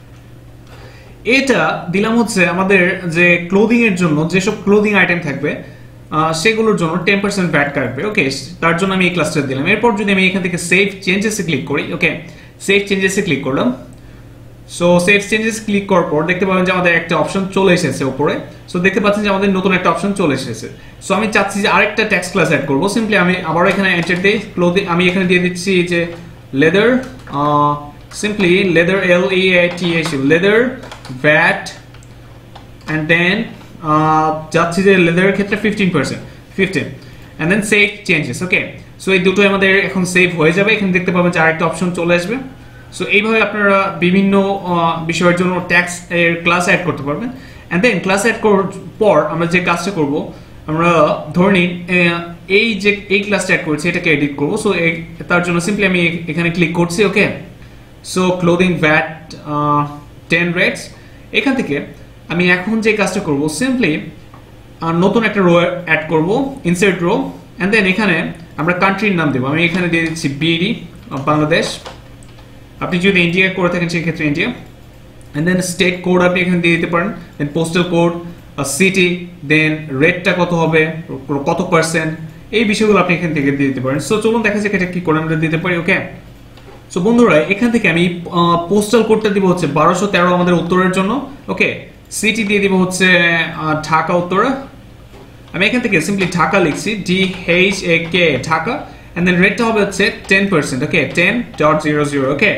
এটা দিলাম হচ্ছে আমাদের যে ক্লোদিং এর জন্য যেসব ক্লোদিং আইটেম থাকবে সেগুলোর জন্য 10% ভ্যাট কাটবে। ওকে, তার জন্য আমি এই ক্লাসটা দিলাম। এরপর যদি আমি এখান থেকে সেভ চেঞ্জেসে ক্লিক করি, ওকে সেভ চেঞ্জেসে ক্লিক করলাম। সো সেভ চেঞ্জেস ক্লিক করার পর দেখতে পাবেন যে আমাদের একটা অপশন চলে এসেছে উপরে। সো দেখতে পাচ্ছেন যে আমাদের নতুন একটা অপশন চলে এসেছে। সো আমি চাচ্ছি যে আরেকটা ট্যাক্স ক্লাস অ্যাড করব। সিম্পলি আমি আবারও এখানে এন্টার দিই, ক্লোদিং আমি এখানে দিয়ে দিচ্ছি যে leather, simply leather LEATH leather VAT and then যাচ্ছি যে লেদারের ক্ষেত্রে 15% and then save changes. Okay, so এই দুটো আমাদের এখন সেভ হয়ে যাবে। এখানে দেখতে পাবেন যে আরেকটা অপশন চলে আসবে। সো এইভাবে আপনারা বিভিন্ন বিষয়ের জন্য ট্যাক্স এর ক্লাস অ্যাড করতে পারবেন। এন্ড দেন ক্লাস অ্যাড করার পর আমরা যে কাজটা করব, আমরা ধরে নিন এই ক্লাসটা অ্যাড করছি, এটাকে এডিট করবো। সো তার জন্য সিম্পলি আমি এখানে ক্লিক করছি। Okay, so clothing VAT 10 rates, এখান থেকে আমি এখন যে কাজটা করব সিম্পলি নতুন একটা রো অ্যাড করব, ইনসার্ট রো, এন্ড দেন এখানে আমরা কান্ট্রির নাম দেবো। আমি এখানে দিয়ে দিচ্ছি BD বাংলাদেশ। আপনি যদি ইন্ডিয়া করে থাকেন সেই ক্ষেত্রে India, and then state code আপনি এখানে দিয়ে দিতে পারেন, then postal code, city, then রেটটা কত হবে, কত পার্সেন্ট, এই বিষয়গুলো আপনি এখান থেকে দিয়ে দিতে পারেন। সো চলুন দেখা যাক এটা কি করে আমরা দিতে পারি। ওকে, সো বন্ধুরা এখান থেকে আমি পোস্টাল কোডটা দিব হচ্ছে 1213 আমাদের উত্তরের জন্য। ওকে, সিটি দিয়ে দিব হচ্ছে ঢাকা উত্তরা। আমি এখান থেকে সিম্পলি ঢাকা লিখছি, DHAK ঢাকা, এন্ড দেন রেটটা হবে হচ্ছে 10%। ওকে, 10.00। ওকে,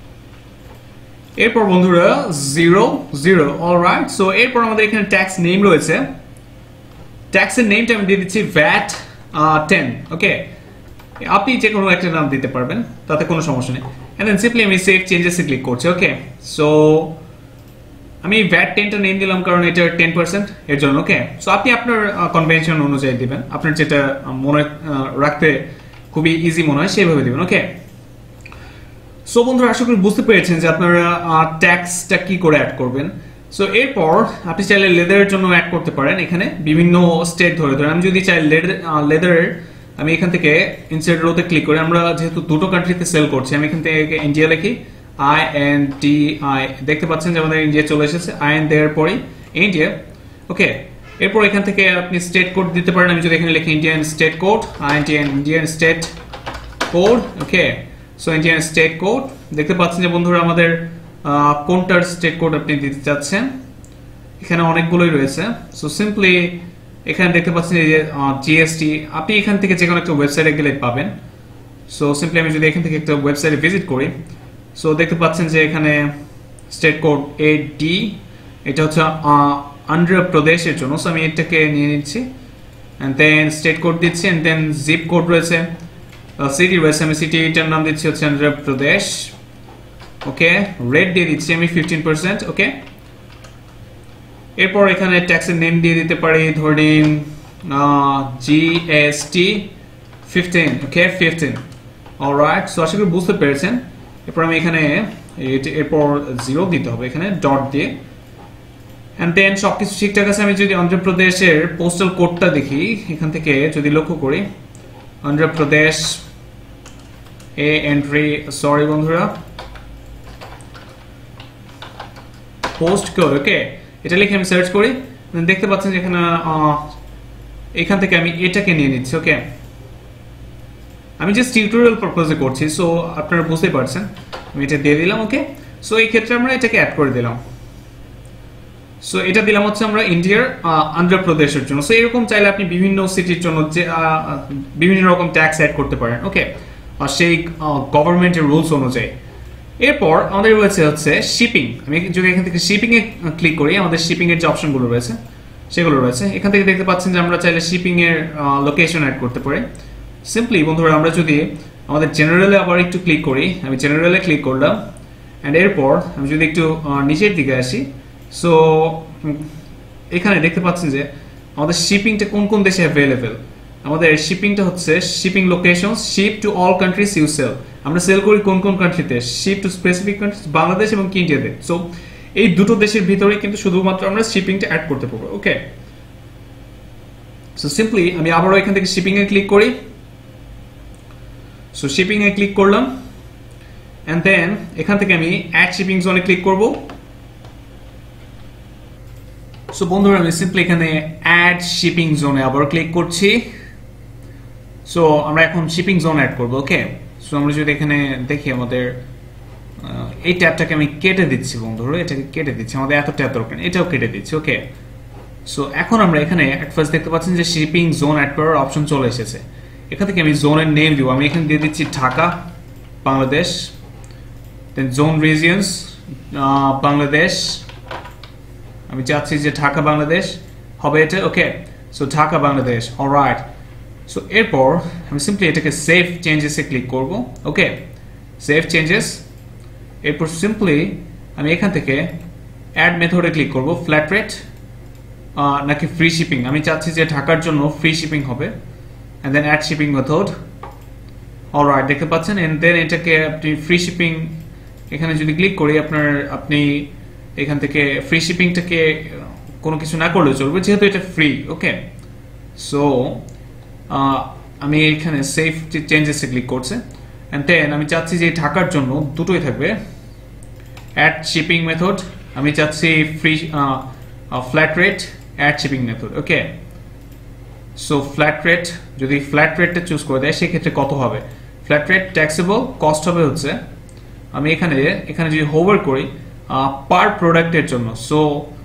এরপর বন্ধুরা 00। অলরাইট, সো এরপর আমাদের এখানে ট্যাক্স নেম রয়েছে, ট্যাক্সের নেমটা আমি দিয়ে দিচ্ছি ভ্যাট 10। ওকে, আপনি যে কোনো একটা নাম দিতে পারবেন, তাতে কোনো সমস্যা নেই। এন্ড দেন সিম্পলি আমি সেভ চেঞ্জেসে ক্লিক করছি। ওকে, সো আমি ভ্যাট 10টা নেম দিলাম কারণ এটা 10% এর জন্য। ওকে, সো আপনি আপনার কনভেনশন অনুযায়ী দিবেন, আপনার যেটা মনে রাখতে খুবই ইজি মনে হয় সেভাবে দিবেন। ওকে, সো বন্ধুরা আশা করি বুঝতে পেরেছেন যে আপনারা ট্যাক্সটা কি করে অ্যাড করবেন। সো এরপর আপনি চাইলে লেদারের জন্য অ্যাড করতে পারেন, এখানে বিভিন্ন স্টেট ধরে ধরে। আমি যদি চাই লেদারের, আমি এখান থেকে ইনসার্ট রোতে ক্লিক করে, আমরা যেহেতু দুটো কান্ট্রিতে সেল করছি, আমি এখান থেকে ইন্ডিয়া লিখি, INDI, দেখতে পাচ্ছেন যে আমাদের ইন্ডিয়া চলে এসেছে, IN দেওয়ার পরেই ইন্ডিয়া। ওকে, এরপর এখান থেকে আপনি স্টেট কোড দিতে পারেন। আমি যদি এখানে লিখি Indian state code, Indian state code. Okay, so Indian state code, দেখতে পাচ্ছেন যে বন্ধুরা আমাদের কোনটার স্টেট কোড আপনি দিতে চাচ্ছেন, এখানে অনেকগুলোই রয়েছে। সো সিম্পলি এখানে দেখতে পাচ্ছেন যে GST, আপনি এখান থেকে যে কোনো একটা ওয়েবসাইটে গেলে পাবেন। সো সিম্পলি আমি যদি এখান থেকে একটা ওয়েবসাইটে ভিজিট করি, সো দেখতে পাচ্ছেন যে এখানে স্টেট কোড AD, এটা হচ্ছে অন্ধ্রপ্রদেশের জন্য। সো আমি এটাকে নিয়ে নিচ্ছি, এন্ড দেন স্টেট কোড দিচ্ছি, এন্ড দেন জিপ কোড রয়েছে, সিটি রয়েছে, আমি সিটিটার নাম দিচ্ছি হচ্ছে অন্ধ্রপ্রদেশ। ওকে, রেট দিয়ে দিচ্ছি আমি 15%। ওকে, এরপর এখানে ট্যাক্সের নেম দিয়ে দিতে পারি, ধরে নিন GST 15, ওকে 15। অলরাইট, সো আশা করি বুঝতে পেরেছেন। এরপর আমি এখানে এরপর 0 দিতে হবে এখানে ডট দিয়ে, এন্ড দেন সবকিছু ঠিকঠাক আছে। আমি যদি অন্ধ্রপ্রদেশের পোস্টাল কোডটা দেখি এখান থেকে যদি লক্ষ্য করি, অন্ধ্রপ্রদেশ এ এন্ট্রি, সরি বন্ধুরা, পোস্ট কোড, ওকে এটা লিখে আমি সার্চ করি, দেখতে পাচ্ছেন যে এখানে এখান থেকে আমি এটাকে নিয়ে নিচ্ছি। ওকে, আমি জাস্ট টিউটোরিয়াল পারপাসে করছি, সো আপনারা বুঝতেই পারছেন। আমি এটা দিয়ে দিলাম। ওকে, সো এই ক্ষেত্রে আমরা এটাকে অ্যাড করে দিলাম। সো এটা দিলাম হচ্ছে আমরা ইন্ডিয়ার অন্ধ্রপ্রদেশের জন্য। সো এরকম চাইলে আপনি বিভিন্ন সিটির জন্য যে বিভিন্ন রকম ট্যাক্স অ্যাড করতে পারেন। ওকে, সেই গভর্নমেন্টের রুলস অনুযায়ী। এরপর আমাদের রয়েছে হচ্ছে শিপিং। আমি যদি এখান থেকে শিপিং এ ক্লিক করি, আমাদের শিপিং এর যে অপশনগুলো রয়েছে সেগুলো রয়েছে। এখান থেকে দেখতে পাচ্ছেন যে আমরা চাইলে শিপিং এর লোকেশন অ্যাড করতে পারি। সিম্পলি বন্ধুরা, আমরা যদি আমাদের জেনারেলে আবার একটু ক্লিক করি, আমি জেনারেলে ক্লিক করলাম, অ্যান্ড এরপর আমি যদি একটু নিচের দিকে আসি, সো এখানে দেখতে পাচ্ছেন যে আমাদের শিপিংটা কোন কোন দেশে অ্যাভেলেবেল। আমাদের শিপিংটা হচ্ছে shipping location, ship to all countries you sell. আমরা সেল করি কোন কোন কান্ট্রিতে, ship to specific countries, Bangladesh এবং ইন্ডিয়াতে। সো এই দুটো দেশের ভিতরে কিন্তু শুধুমাত্র আমরা শিপিংটা অ্যাড করতে পারবো। ওকে, সো সিম্পলি আমি আবারও এখান থেকে শিপিং এ ক্লিক করি। সো শিপিং এ ক্লিক করলাম, এন্ড দেন এখান থেকে আমি অ্যাড শিপিং জোনে ক্লিক করব। সো বন্ধুরা, আমি সিম্পলি এখানে অ্যাড শিপিং জোনে আবার ক্লিক করছি। সো আমরা এখন শিপিং জোন অ্যাড করব। ওকে, সো আমরা যদি এখানে দেখি, আমাদের এই ট্যাবটাকে আমি কেটে দিচ্ছি বন্ধুরা, এটাকে কেটে দিচ্ছি, আমাদের এত ট্যাব দরকার নেই, এটাও কেটে দিচ্ছি। ওকে, সো এখন আমরা এখানে অ্যাট ফার্স্ট দেখতে পাচ্ছেন যে শিপিং জোন অ্যাড করার অপশন চলে এসেছে। এখান থেকে আমি জোনের নেম দিব, আমি এখানে দিয়ে দিচ্ছি Dhaka Bangladesh, then zone regions Bangladesh, আমি চাচ্ছি যে ঢাকা বাংলাদেশ হবে এটা। Okay, so Dhaka Bangladesh. Alright, so এরপর আমি সিম্পলি এটাকে সেভ চেঞ্জেসে ক্লিক করব। Okay, save changes. এরপর সিম্পলি আমি এখান থেকে অ্যাড মেথডে ক্লিক করব, ফ্ল্যাট রেট নাকি ফ্রি শিপিং। আমি চাচ্ছি যে ঢাকার জন্য ফ্রি শিপিং হবে, and then add shipping method. Alright, দেখতে পাচ্ছেন, এন্ড দেন এটাকে আপনি ফ্রি শিপিং এখানে যদি ক্লিক করি, আপনি এখান থেকে ফ্রি শিপিংটাকে কোনো কিছু না করলেও চলবে, যেহেতু এটা ফ্রি। ওকে, সো আমি এখানে সেভ চেঞ্জেসে ক্লিক করছে, এন্ড দেন আমি চাচ্ছি যে ঢাকার জন্য দুটোই থাকবে, অ্যাড শিপিং মেথড, আমি চাচ্ছি free flat rate, add shipping method. Okay, so flat rate, যদি ফ্ল্যাট রেটটা চুজ করে দেয় সেক্ষেত্রে কত হবে, ফ্ল্যাট রেট ট্যাক্সেবল কস্ট হবে হচ্ছে, আমি এখানে যদি হোভার করি পার প্রোডাক্টের জন্য, সো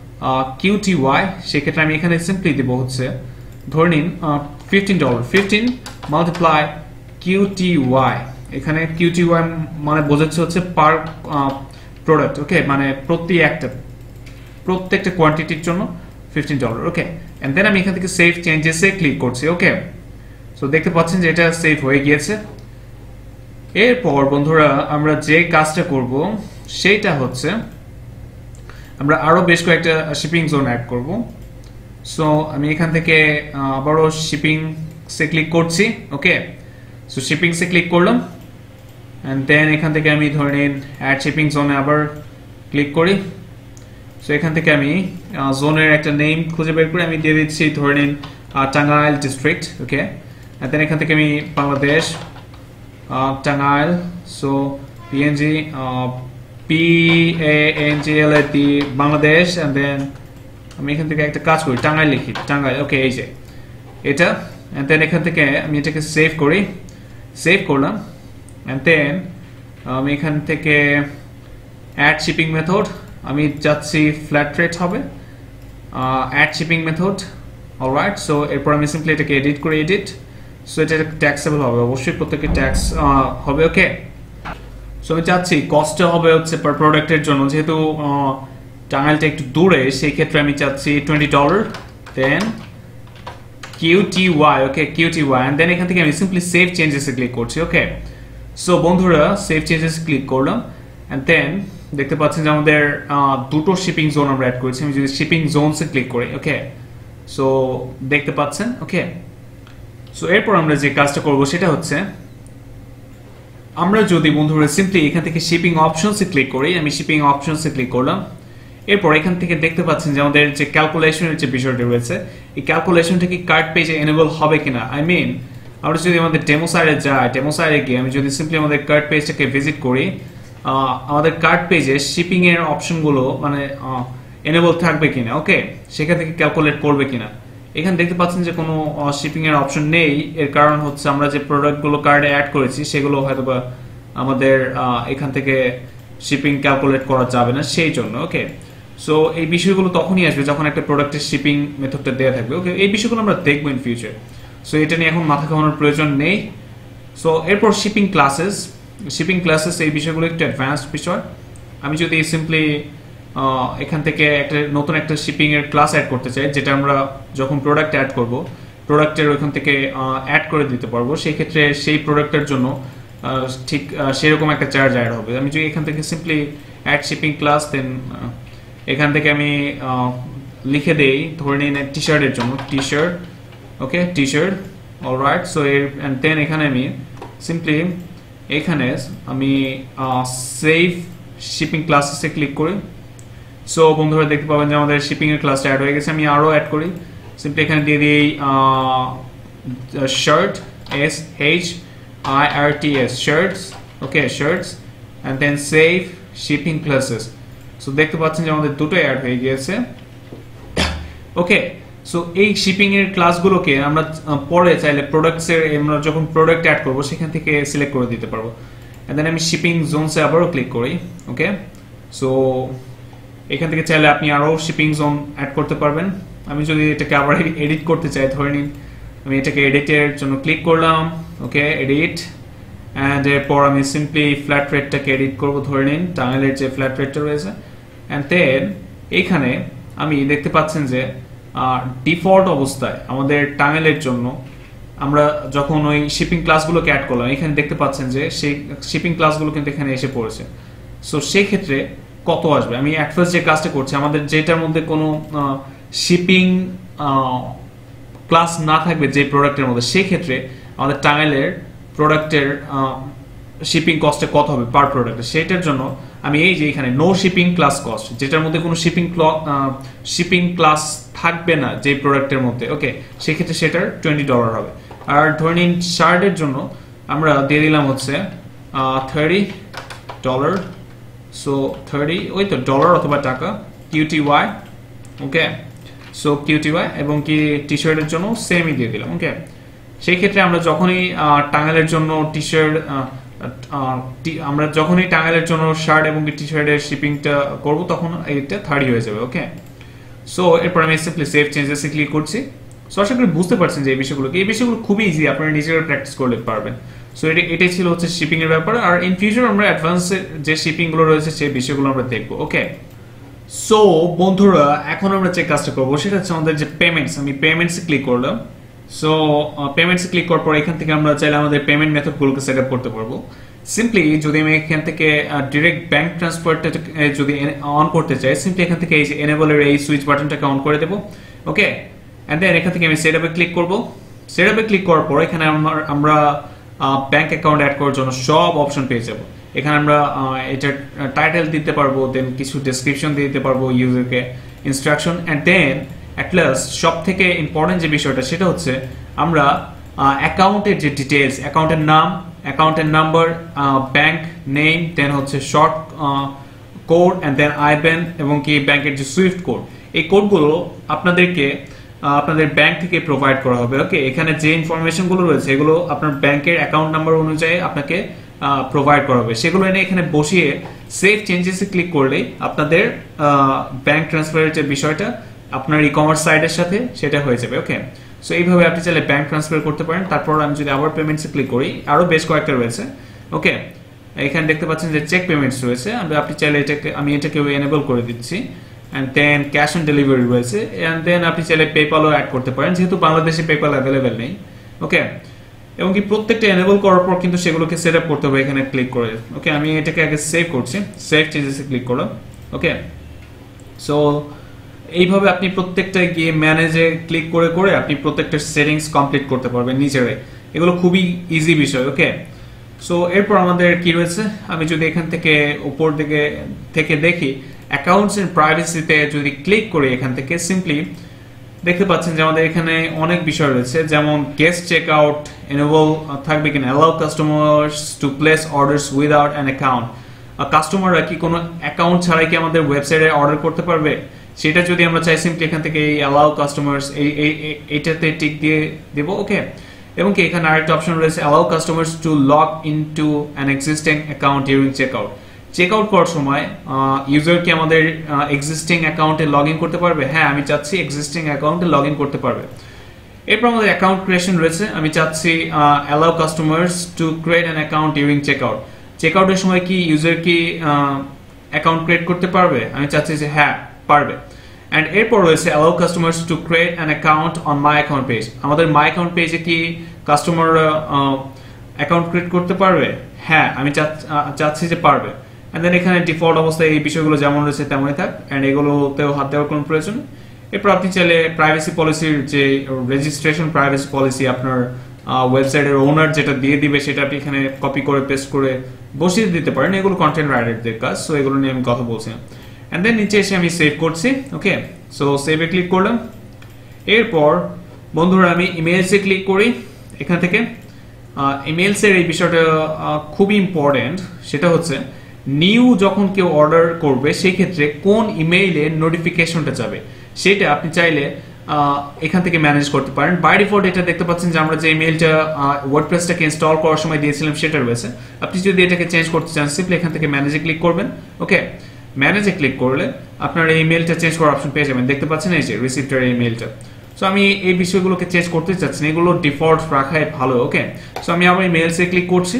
QTY, সেক্ষেত্রে আমি এখানে সিম্পলি দেবো হচ্ছে, ধরে নিন $15, 15 মাল্টিপ্লাই QTY। এখানে QTY মানে বোঝাচ্ছে হচ্ছে পার প্রোডাক্ট। ওকে, মানে প্রত্যেকটা কোয়ান্টিটির জন্য $15। ওকে, এন্ড দেন আমি এখান থেকে সেভ চেঞ্জেসে ক্লিক করছি। ওকে, সো দেখতে পাচ্ছেন যে এটা সেভ হয়ে গিয়েছে। এরপর বন্ধুরা, আমরা যে কাজটা করব সেইটা হচ্ছে আমরা আরো বেশ কয়েকটা শিপিং জোন অ্যাড করব। সো আমি এখান থেকে আবারও শিপিং সে ক্লিক করছি। ওকে, সো শিপিং সে ক্লিক করলাম, এন্ড দেন এখান থেকে আমি ধরে নিন অ্যাড শিপিং জোনে আবার ক্লিক করি। সো এখান থেকে আমি জোনের একটা নেম খুঁজে বের করে আমি দিয়ে দিচ্ছি, ধরে নিন Tangail district. Okay, and then এখান থেকে আমি Bangladesh, Tangail, so PNG PANGL Bangladesh, and then আমি এখান থেকে একটা কাজ করি, টাঙ্গাইল লিখি, টাঙ্গাইল। ওকে, এই যে এটা, এন্ড দেন এখান থেকে আমি এটাকে সেভ করি, সেভ করলাম, এন্ড দেন আমি এখান থেকে অ্যাড শিপিং মেথড, আমি চাচ্ছি ফ্ল্যাট রেট হবে, add shipping method. Alright, so এরপর আমি সিম্পলি এটাকে এডিট করে সো এটা ট্যাক্সেবল হবে, অবশ্যই প্রত্যেকটি ট্যাক্স হবে। ওকে, সো আমি চাচ্ছি কস্টটা হবে হচ্ছে পার প্রোডাক্টের জন্য, যেহেতু টাঙ্গাইলটা একটু দূরে, সেই ক্ষেত্রে আমি চাচ্ছি $20, then QTY। Okay, QTY, and then এখান থেকে আমি সিম্পলি সেভ চেঞ্জেসে ক্লিক করছি। ওকে, সো বন্ধুরা, সেভ চেঞ্জেসে ক্লিক করলাম, এন্ড দেন দেখতে পাচ্ছেন যে আমাদের দুটো শিপিং জোন আমরা অ্যাড করেছি। আমি যদি শিপিং জোনসে ক্লিক করি, ওকে, সো দেখতে পাচ্ছেন। ওকে, সো এরপর আমরা যে কাজটা করব সেটা হচ্ছে আমরা যদি বন্ধুরা সিম্পলি এখান থেকে শিপিং অপশনসে ক্লিক করি, আমি শিপিং অপশনসে ক্লিক করলাম। এরপর এখান থেকে দেখতে পাচ্ছেন যে আমাদের যে ক্যালকুলেশনের যে বিষয়টা রয়েছে, এই ক্যালকুলেশনটা কি কার্ড পেজে এনেবল হবে কিনা। আই মিন আমরা যদি আমাদের ডেমো সাইডে যাই, ডেমো সাইডে গিয়ে আমি যদি সিম্পলি আমাদের কার্ড পেজটাকে ভিজিট করি, আমাদের কার্ড পেজে শিপিং এর অপশনগুলো মানে এনেবল থাকবে কিনা, ওকে, সেখান থেকে ক্যালকুলেট করবে কিনা। এখানে দেখতে পাচ্ছেন যে কোনো শিপিং এর অপশন নেই। এর কারণ হচ্ছে আমরা যে প্রোডাক্টগুলো কার্ডে অ্যাড করেছি সেগুলো হয়তোবা আমাদের এখান থেকে শিপিং ক্যালকুলেট করা যাবে না সেই জন্য, ওকে। সো এই বিষয়গুলো তখনই আসবে যখন একটা প্রোডাক্টের শিপিং মেথডটা দেওয়া থাকবে, ওকে। এই বিষয়গুলো আমরা দেখবো ইন ফিউচার, সো এটা নিয়ে এখন মাথা ঘামানোর প্রয়োজন নেই। সো এরপর শিপিং ক্লাসেস এই বিষয়গুলো একটু অ্যাডভান্সড বিষয়। আমি যদি সিম্পলি এখান থেকে নতুন একটা শিপিং এর ক্লাস অ্যাড করতে চাই, যেটা আমরা যখন প্রোডাক্ট অ্যাড করব প্রোডাক্টের ওইখান থেকে অ্যাড করে দিতে পারবো, সেই ক্ষেত্রে সেই প্রোডাক্টের জন্য ঠিক সেরকম একটা চার্জ অ্যাড হবে। আমি যদি এখান থেকে simply add shipping class, then এখান থেকে আমি লিখে দেই, ধরে নিন টি শার্টের জন্য T shirt, okay, T shirt, alright. So and then এখানে আমি সিম্পলি এখানে আমি সেভ শিপিং ক্লাসেসে ক্লিক করি। সো বন্ধুরা দেখতে পাবেন যে আমাদের শিপিং এর ক্লাসটা অ্যাড হয়ে গেছে। আমি আরও অ্যাড করি, সিম্পলি এখানে দিয়ে দিই shirt, SHIRTS, shirts, okay, shirts, and then save shipping classes. So দেখতে পাচ্ছেন যে আমাদের দুটোই অ্যাড হয়ে গিয়েছে, ওকে। সো এই শিপিং এর ক্লাসগুলোকে আমরা পরে চাইলে প্রোডাক্টসের আমরা যখন প্রোডাক্ট অ্যাড করবো সেখান থেকে সিলেক্ট করে দিতে পারবো। অ্যান্ড দেন আমি শিপিং জোনসে আবারও ক্লিক করি, ওকে। সো এখান থেকে চাইলে আপনি আরও শিপিং জোন অ্যাড করতে পারবেন। আমি যদি এটাকে আবার এডিট করতে চাই, ধরে নিন আমি এটাকে এডিটের জন্য ক্লিক করলাম, ওকে, এডিট, অ্যান্ড এরপর আমি সিম্পলি ফ্ল্যাট রেটটাকে এডিট করবো, ধরে নিন টাঙ্গেলের যে ফ্ল্যাট রেটটা রয়েছে। অ্যান্ড দেন এইখানে আমি দেখতে পাচ্ছেন যে ডিফল্ট অবস্থায় আমাদের টাঙ্গেলের জন্য আমরা যখন ওই শিপিং ক্লাসগুলোকে অ্যাড করলাম, এখানে দেখতে পাচ্ছেন যে সেই শিপিং ক্লাসগুলো কিন্তু এখানে এসে পড়েছে। সো সেই ক্ষেত্রে কত আসবে, আমি অ্যাট ফার্স্ট যে কাজটা করছি আমাদের যেটার মধ্যে কোনো শিপিং ক্লাস না থাকবে যে প্রোডাক্টের মধ্যে, সেই ক্ষেত্রে আমাদের টাঙ্গেলের প্রোডাক্টের শিপিং কস্টে কত হবে পার প্রোডাক্টে, সেটার জন্য আমি এই যে এখানে নো শিপিং ক্লাস কস্ট, যেটার মধ্যে কোনো শিপিং ক্লাস থাকবে না যে প্রোডাক্টের মধ্যে, ওকে, সেক্ষেত্রে সেটার $20 হবে। আর ধরে নিন শার্টের জন্য আমরা দিয়ে দিলাম হচ্ছে $30, সো 30 ওই তো ডলার অথবা টাকা, QTY, ওকে। সো QTY এবং কি টি শার্টের জন্য সেমই দিয়ে দিলাম, ওকে। সেই ক্ষেত্রে আমরা যখনই টাঙ্গেলের জন্য টি শার্ট আমরা যখনই টাঙ্গেলের জন্য শার্ট এবং টি শার্টের শিপিংটা করব তখন এটা 30 হয়ে যাবে, ওকে। সো এরপর আমি সিম্পলি সেভ চেঞ্জেসে ক্লিক করছি। সো আশা করি বুঝতে পারছেন যে এই বিষয়গুলো খুবই ইজি, আপনারা নিজেরা প্র্যাকটিস করলে পারবেন। সো এটাই ছিল হচ্ছে শিপিং এর ব্যাপার। আর ইন ফিউচার আমরা অ্যাডভান্সে যে শিপিং গুলো রয়েছে সেই বিষয়গুলো আমরা দেখবো, ওকে। সো বন্ধুরা এখন আমরা যে কাজটা করবো সেটা হচ্ছে আমাদের যে পেমেন্টস, আমি পেমেন্টসে ক্লিক করলাম। সো পেমেন্টসে ক্লিক করার পর এখান থেকে আমরা চাইলে আমাদের পেমেন্ট মেথডগুলোকে সেট আপ করতে পারবো। সিম্পলি যদি আমি এখান থেকে ডিরেক্ট ব্যাংক ট্রান্সফারটা যদি অন করতে চাই, সিম্পলি এখান থেকে এই যে এনেবলের এই সুইচ বাটনটাকে অন করে দেবো, ওকে। অ্যান্ড দেন এখান থেকে আমি সেট আপে ক্লিক করবো। সেট আপে ক্লিক করার পর এখানে আমরা ব্যাংক অ্যাকাউন্ট অ্যাড করার জন্য সব অপশন পেয়ে যাবো। এখানে আমরা এটার টাইটেল দিতে পারবো, দেন কিছু ডেসক্রিপশন দিতে পারবো ইউজারকে, instruction, and then at last সব থেকে ইম্পর্টেন্ট যে বিষয়টা সেটা হচ্ছে আমরা অ্যাকাউন্টের যে ডিটেলস, অ্যাকাউন্টের নাম, অ্যাকাউন্টের নাম্বার, ব্যাংক নেম, দেন হচ্ছে short code, and then IBAN এবং কি ব্যাংকের যে সুইফট কোড, এই কোডগুলো আপনাদেরকে আপনাদের ব্যাংক থেকে প্রোভাইড করা হবে, ওকে। এখানে যে ইনফরমেশনগুলো রয়েছে এগুলো আপনার ব্যাংকের অ্যাকাউন্ট নাম্বার অনুযায়ী আপনাকে প্রোভাইড করা হবে। সেগুলো এনে এখানে বসিয়ে সেভ চেঞ্জেসে ক্লিক করলেই আপনাদের ব্যাংক ট্রান্সফারের যে বিষয়টা আপনার ই কমার্স সাইটের সাথে সেটা হয়ে যাবে, ওকে। সো এইভাবে আপনি চাইলে ব্যাংক ট্রান্সফার করতে পারেন। তারপর আমি যদি আবার পেমেন্টসে ক্লিক করি, আরও বেশ কয়েকটা রয়েছে, ওকে। এখানে দেখতে পাচ্ছেন যে চেক পেমেন্টস রয়েছে, আপনি চাইলে আমি এটাকে এনেবল করে দিচ্ছি। And then cash on delivery রয়েছে, অ্যান্ড দেন আপনি চাইলে পেপালও অ্যাড করতে পারেন, যেহেতু বাংলাদেশে পেপাল অ্যাভেলেবেল নেই, ওকে। এবং কি প্রত্যেকটা এনেবল করার পর কিন্তু সেগুলোকে সেট আপ করতে হবে এখানে ক্লিক করে, ওকে। আমি এটাকে আগে সেভ করছি, সেভ চেঞ্জেসে ক্লিক করলাম, ওকে। সো এইভাবে আপনি প্রত্যেকটা গিয়ে ম্যানেজে ক্লিক করে করে আপনি প্রত্যেকটা সেটিংস কমপ্লিট করতে পারবেন নিজেরাই। এগুলো খুবই ইজি বিষয়। ওকে, সো এরপর আমাদের কি রয়েছে, আমি যদি এখান থেকে উপর দিকে থেকে দেখি অ্যাকাউন্টস এন্ড প্রাইভেসিতে যদি ক্লিক করি, এখান থেকে সিম্পলি দেখতে পাচ্ছেন যে আমাদের এখানে অনেক বিষয় রয়েছে, যেমন গেস্ট চেক আউট এনেবল থাকবে কিনা, allow customers to place orders without an account, কাস্টমাররা কি কোনো অ্যাকাউন্ট ছাড়াই কি আমাদের ওয়েবসাইটে অর্ডার করতে পারবে, সেটা যদি আমরা চাই সিম্পলি এখান থেকে এই অ্যালাউ কাস্টমার্স এইটাতে টিক দিয়ে দেবো। ওকে, এবং কি এখানে আরেকটা অপশন রয়েছে allow customers to log into an existing account during check out, check out করার সময় ইউজার কি আমাদের এক্সিস্টিং অ্যাকাউন্টে লগ ইন করতে পারবে। হ্যাঁ, আমি চাচ্ছি এক্সিস্টিং অ্যাকাউন্টে লগ ইন করতে পারবে। এরপর আমাদের অ্যাকাউন্ট ক্রিয়েশন রয়েছে, আমি চাচ্ছি allow customers to create an account during check out, check আউটের সময় কি ইউজার কি অ্যাকাউন্ট ক্রিয়েট করতে পারবে, আমি চাচ্ছি যে হ্যাঁ পারবে। অ্যান্ড এরপর রয়েছে allow customers to create an account on my account page, আমাদের মাই অ্যাকাউন্ট পেজে কি কাস্টমাররা অ্যাকাউন্ট ক্রিয়েট করতে পারবে। হ্যাঁ, আমি চাচ্ছি যে পারবে। অ্যান্ড দেন এখানে ডিফল্ট অবস্থায় এই বিষয়গুলো যেমন রয়েছে তেমনই থাক, অ্যান্ড এগুলোতেও হাত দেওয়ার কোনো প্রয়োজন। এরপর আপনি চাইলে প্রাইভেসি পলিসির যে রেজিস্ট্রেশন প্রাইভেসি পলিসি আপনার ওয়েবসাইটের ওনার যেটা দিয়ে দিবে সেটা আপনি এখানে কপি করে পেস্ট করে বসিয়ে দিতে পারেন, এগুলো কন্টেন্ট রাইটারদের কাজ, সো এগুলো নিয়ে আমি কথা বলছি। অ্যান্ড দেন নিচে এসে আমি সেভ করছি। ওকে, সো সেভে ক্লিক করলাম। এরপর বন্ধুরা আমি ইমেলসে ক্লিক করি। এখান থেকে ইমেলসের এই বিষয়টা খুবই ইম্পর্টেন্ট, সেটা হচ্ছে নিউ যখন কেউ অর্ডার করবে সেই ক্ষেত্রে কোন ইমেইলে নোটিফিকেশনটা যাবে সেটা আপনি চাইলে এখান থেকে ম্যানেজ করতে পারেন। বাই ডিফল্ট এটা দেখতে পাচ্ছেন যে আমরা যে ইমেইলটা ওয়ার্ডপ্রেসটাকে ইনস্টল করার সময় দিয়েছিলাম সেটা রয়েছে। আপনি যদি এটাকে চেঞ্জ করতে চান সিম্পলি এখান থেকে ম্যানেজে ক্লিক করবেন। ওকে, ম্যানেজে ক্লিক করলে আপনার এই ইমেইলটা চেঞ্জ করার অপশন পেয়ে যাবেন, দেখতে পাচ্ছেন এই যে রিসিপ্টের ইমেইলটা। সো আমি এই বিষয়গুলোকে চেঞ্জ করতে চাচ্ছি না, এগুলো ডিফল্ট রাখাই ভালো। ওকে, সো আমি আবার মেইলসে ক্লিক করছি।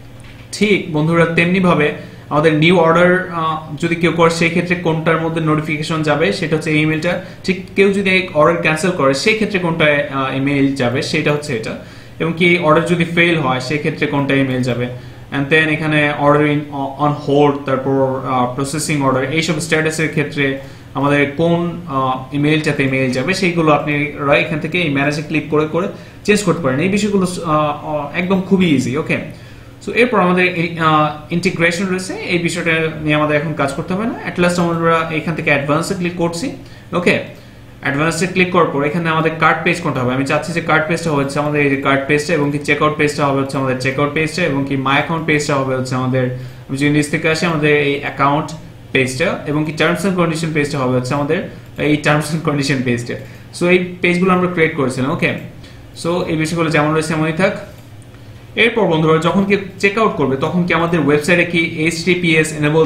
ঠিক বন্ধুরা তেমনিভাবে আমাদের নিউ অর্ডার যদি কেউ করে সেই ক্ষেত্রে কোনটার মধ্যে নোটিফিকেশন যাবে সেটা হচ্ছে এই ইমেলটা। ঠিক কেউ যদি অর্ডার ক্যান্সেল করে সেই ক্ষেত্রে কোনটা ইমেল যাবে সেটা হচ্ছে এটা, এবং কি অর্ডার যদি ফেল হয় সেই ক্ষেত্রে কোনটা ইমেল যাবে। অ্যান্ড দেন এখানে অর্ডার ইন অন হোল্ড, তারপর প্রসেসিং অর্ডার, এইসব স্ট্যাটাসের ক্ষেত্রে আমাদের কোন ইমেলটাতে ইমেল যাবে সেইগুলো আপনারা এখান থেকে এই ম্যানেজে ক্লিক করে করে চেঞ্জ করতে পারেন। এই বিষয়গুলো একদম খুবই ইজি। ওকে, সো এরপর আমাদের ইন্টিগ্রেশন রয়েছে, এই বিষয়টা নিয়ে আমাদের এখন কাজ করতে হবে না। অ্যাট লাস্ট আমরা এখান থেকে অ্যাডভান্সে ক্লিক করছি। ওকে, অ্যাডভান্সে ক্লিক করার পর এখানে আমাদের কার্ড পেজ কোনটা হবে, আমি চাচ্ছি যে কার্ড পেজটা হচ্ছে আমাদের এই যে কার্ড পেজটা, এবং কি চেকআউট পেজটা হবে হচ্ছে আমাদের চেকআউট পেজটা, এবং কি মাই অ্যাকাউন্ট পেজটা হবে হচ্ছে আমাদের, আমি যদি নিচ থেকে আসি আমাদের এই অ্যাকাউন্ট পেজটা, এবং কি টার্মস এন্ড কন্ডিশন পেজটা হবে হচ্ছে আমাদের এই টার্মস এন্ড কন্ডিশন পেজটা। সো এই পেজগুলো আমরা ক্রিয়েট করেছিলাম। ওকে, সো এই বিষয়গুলো যেমন রয়েছে এমনই থাক। এরপর বন্ধুরা যখন কি চেক আউট করবে তখন কি আমাদের ওয়েবসাইটে কি HTTPS এনেবল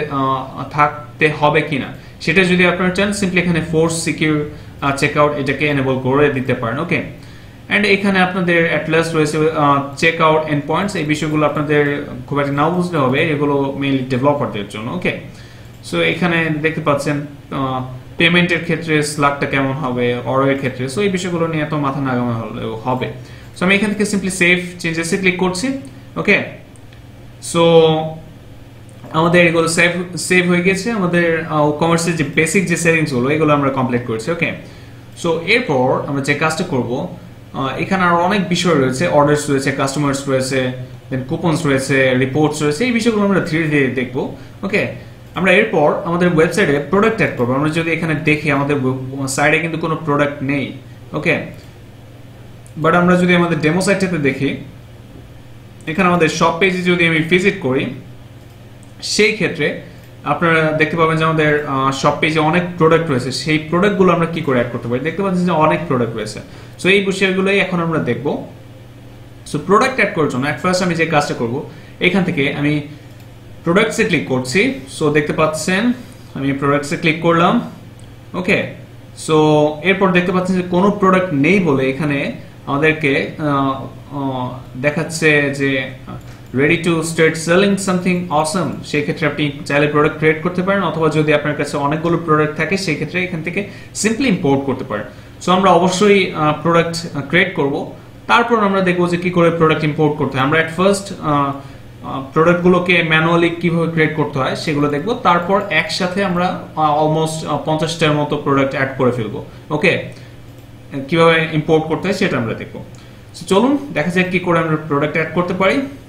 থাকতে হবে কিনা সেটা যদি আপনারা চান সিম্পলি এখানে ফোর্স সিকিউর চেক আউট এটাকে এনেবল করে দিতে পারেন। ওকে, অ্যান্ড এখানে আপনাদের অ্যাট লাস্ট রয়েছে চেক আউট এন্ড পয়েন্টস, এই বিষয়গুলো আপনাদের খুব একটা নাও বুঝতে হবে, এগুলো মেইনলি ডেভেলপারদের জন্য। ওকে, সো এখানে দেখতে পাচ্ছেন পেমেন্টের ক্ষেত্রে স্ল্যাগটা কেমন হবে, অর্ডারের ক্ষেত্রে, সো এই বিষয়গুলো নিয়ে এত মাথা না ঘামালে হবে। সো আমি এখান থেকে সিম্পলি সেভ চেঞ্জেসে ক্লিক করছি। ওকে, সো আমাদের এগুলো সেভ হয়ে গেছে, আমাদের কমার্সের যে বেসিক যে সেটিংসগুলো এগুলো আমরা কমপ্লিট করছি। ওকে, সো এরপর আমরা যে কাজটা করব, এখানে আরো অনেক বিষয় রয়েছে, অর্ডারস রয়েছে, কাস্টমার্স রয়েছে, দেন কুপনস রয়েছে, রিপোর্টস রয়েছে, এই বিষয়গুলো আমরা ধীরে ধীরে দেখবো। ওকে, আমরা এরপর আমাদের ওয়েবসাইটে প্রোডাক্ট অ্যাড করবো। আমরা যদি এখানে দেখি আমাদের সাইটে কিন্তু কোনো প্রোডাক্ট নেই। ওকে, বাট আমরা যদি আমাদের ডেমো সাইটটাতে দেখি, এখানে আমাদের শপ পেজে যদি আমি ভিজিট করি সেই ক্ষেত্রে আপনারা দেখতে পাবেন যে আমাদের শপ পেজে অনেক প্রোডাক্ট রয়েছে, সেই প্রোডাক্টগুলো আমরা কি করে অ্যাড করতে পারি, দেখতে পাচ্ছেন যে অনেক প্রোডাক্ট রয়েছে। সো এই বিষয়গুলোই এখন আমরা দেখব। সো প্রোডাক্ট অ্যাড করার জন্য ফার্স্ট আমি যে কাজটা করব, এখান থেকে আমি প্রোডাক্টসে ক্লিক করছি। সো দেখতে পাচ্ছেন আমি প্রোডাক্টসে ক্লিক করলাম। ওকে, সো এরপর দেখতে পাচ্ছেন যে কোনো প্রোডাক্ট নেই বলে এখানে আমাদেরকে দেখাচ্ছে যে ready to start selling something awesome. সেই ক্ষেত্রে আপনি চাইলে প্রোডাক্ট ক্রিয়েট করতে পারেন, অথবা যদি আপনার কাছে অনেকগুলো প্রোডাক্ট থাকে সেই ক্ষেত্রে এখান থেকে সিম্পলি ইম্পোর্ট করতে পারেন। সো আমরা অবশ্যই প্রোডাক্ট ক্রিয়েট করব, তারপর আমরা দেখবো যে কি করে প্রোডাক্ট ইম্পোর্ট করতে হয়। আমরা এট ফার্স্ট প্রোডাক্টগুলোকে ম্যানুয়ালি কিভাবে ক্রিয়েট করতে হয় সেগুলো দেখবো, তারপর একসাথে আমরা অলমোস্ট 50টার মতো প্রোডাক্ট অ্যাড করে ফেলবো। ওকে, কিভাবে ইম্পোর্ট করতে হয় সেটা আমরা দেখবো। চলুন দেখা যাক কি করে আমরা প্রোডাক্ট অ্যাড করতে পারি।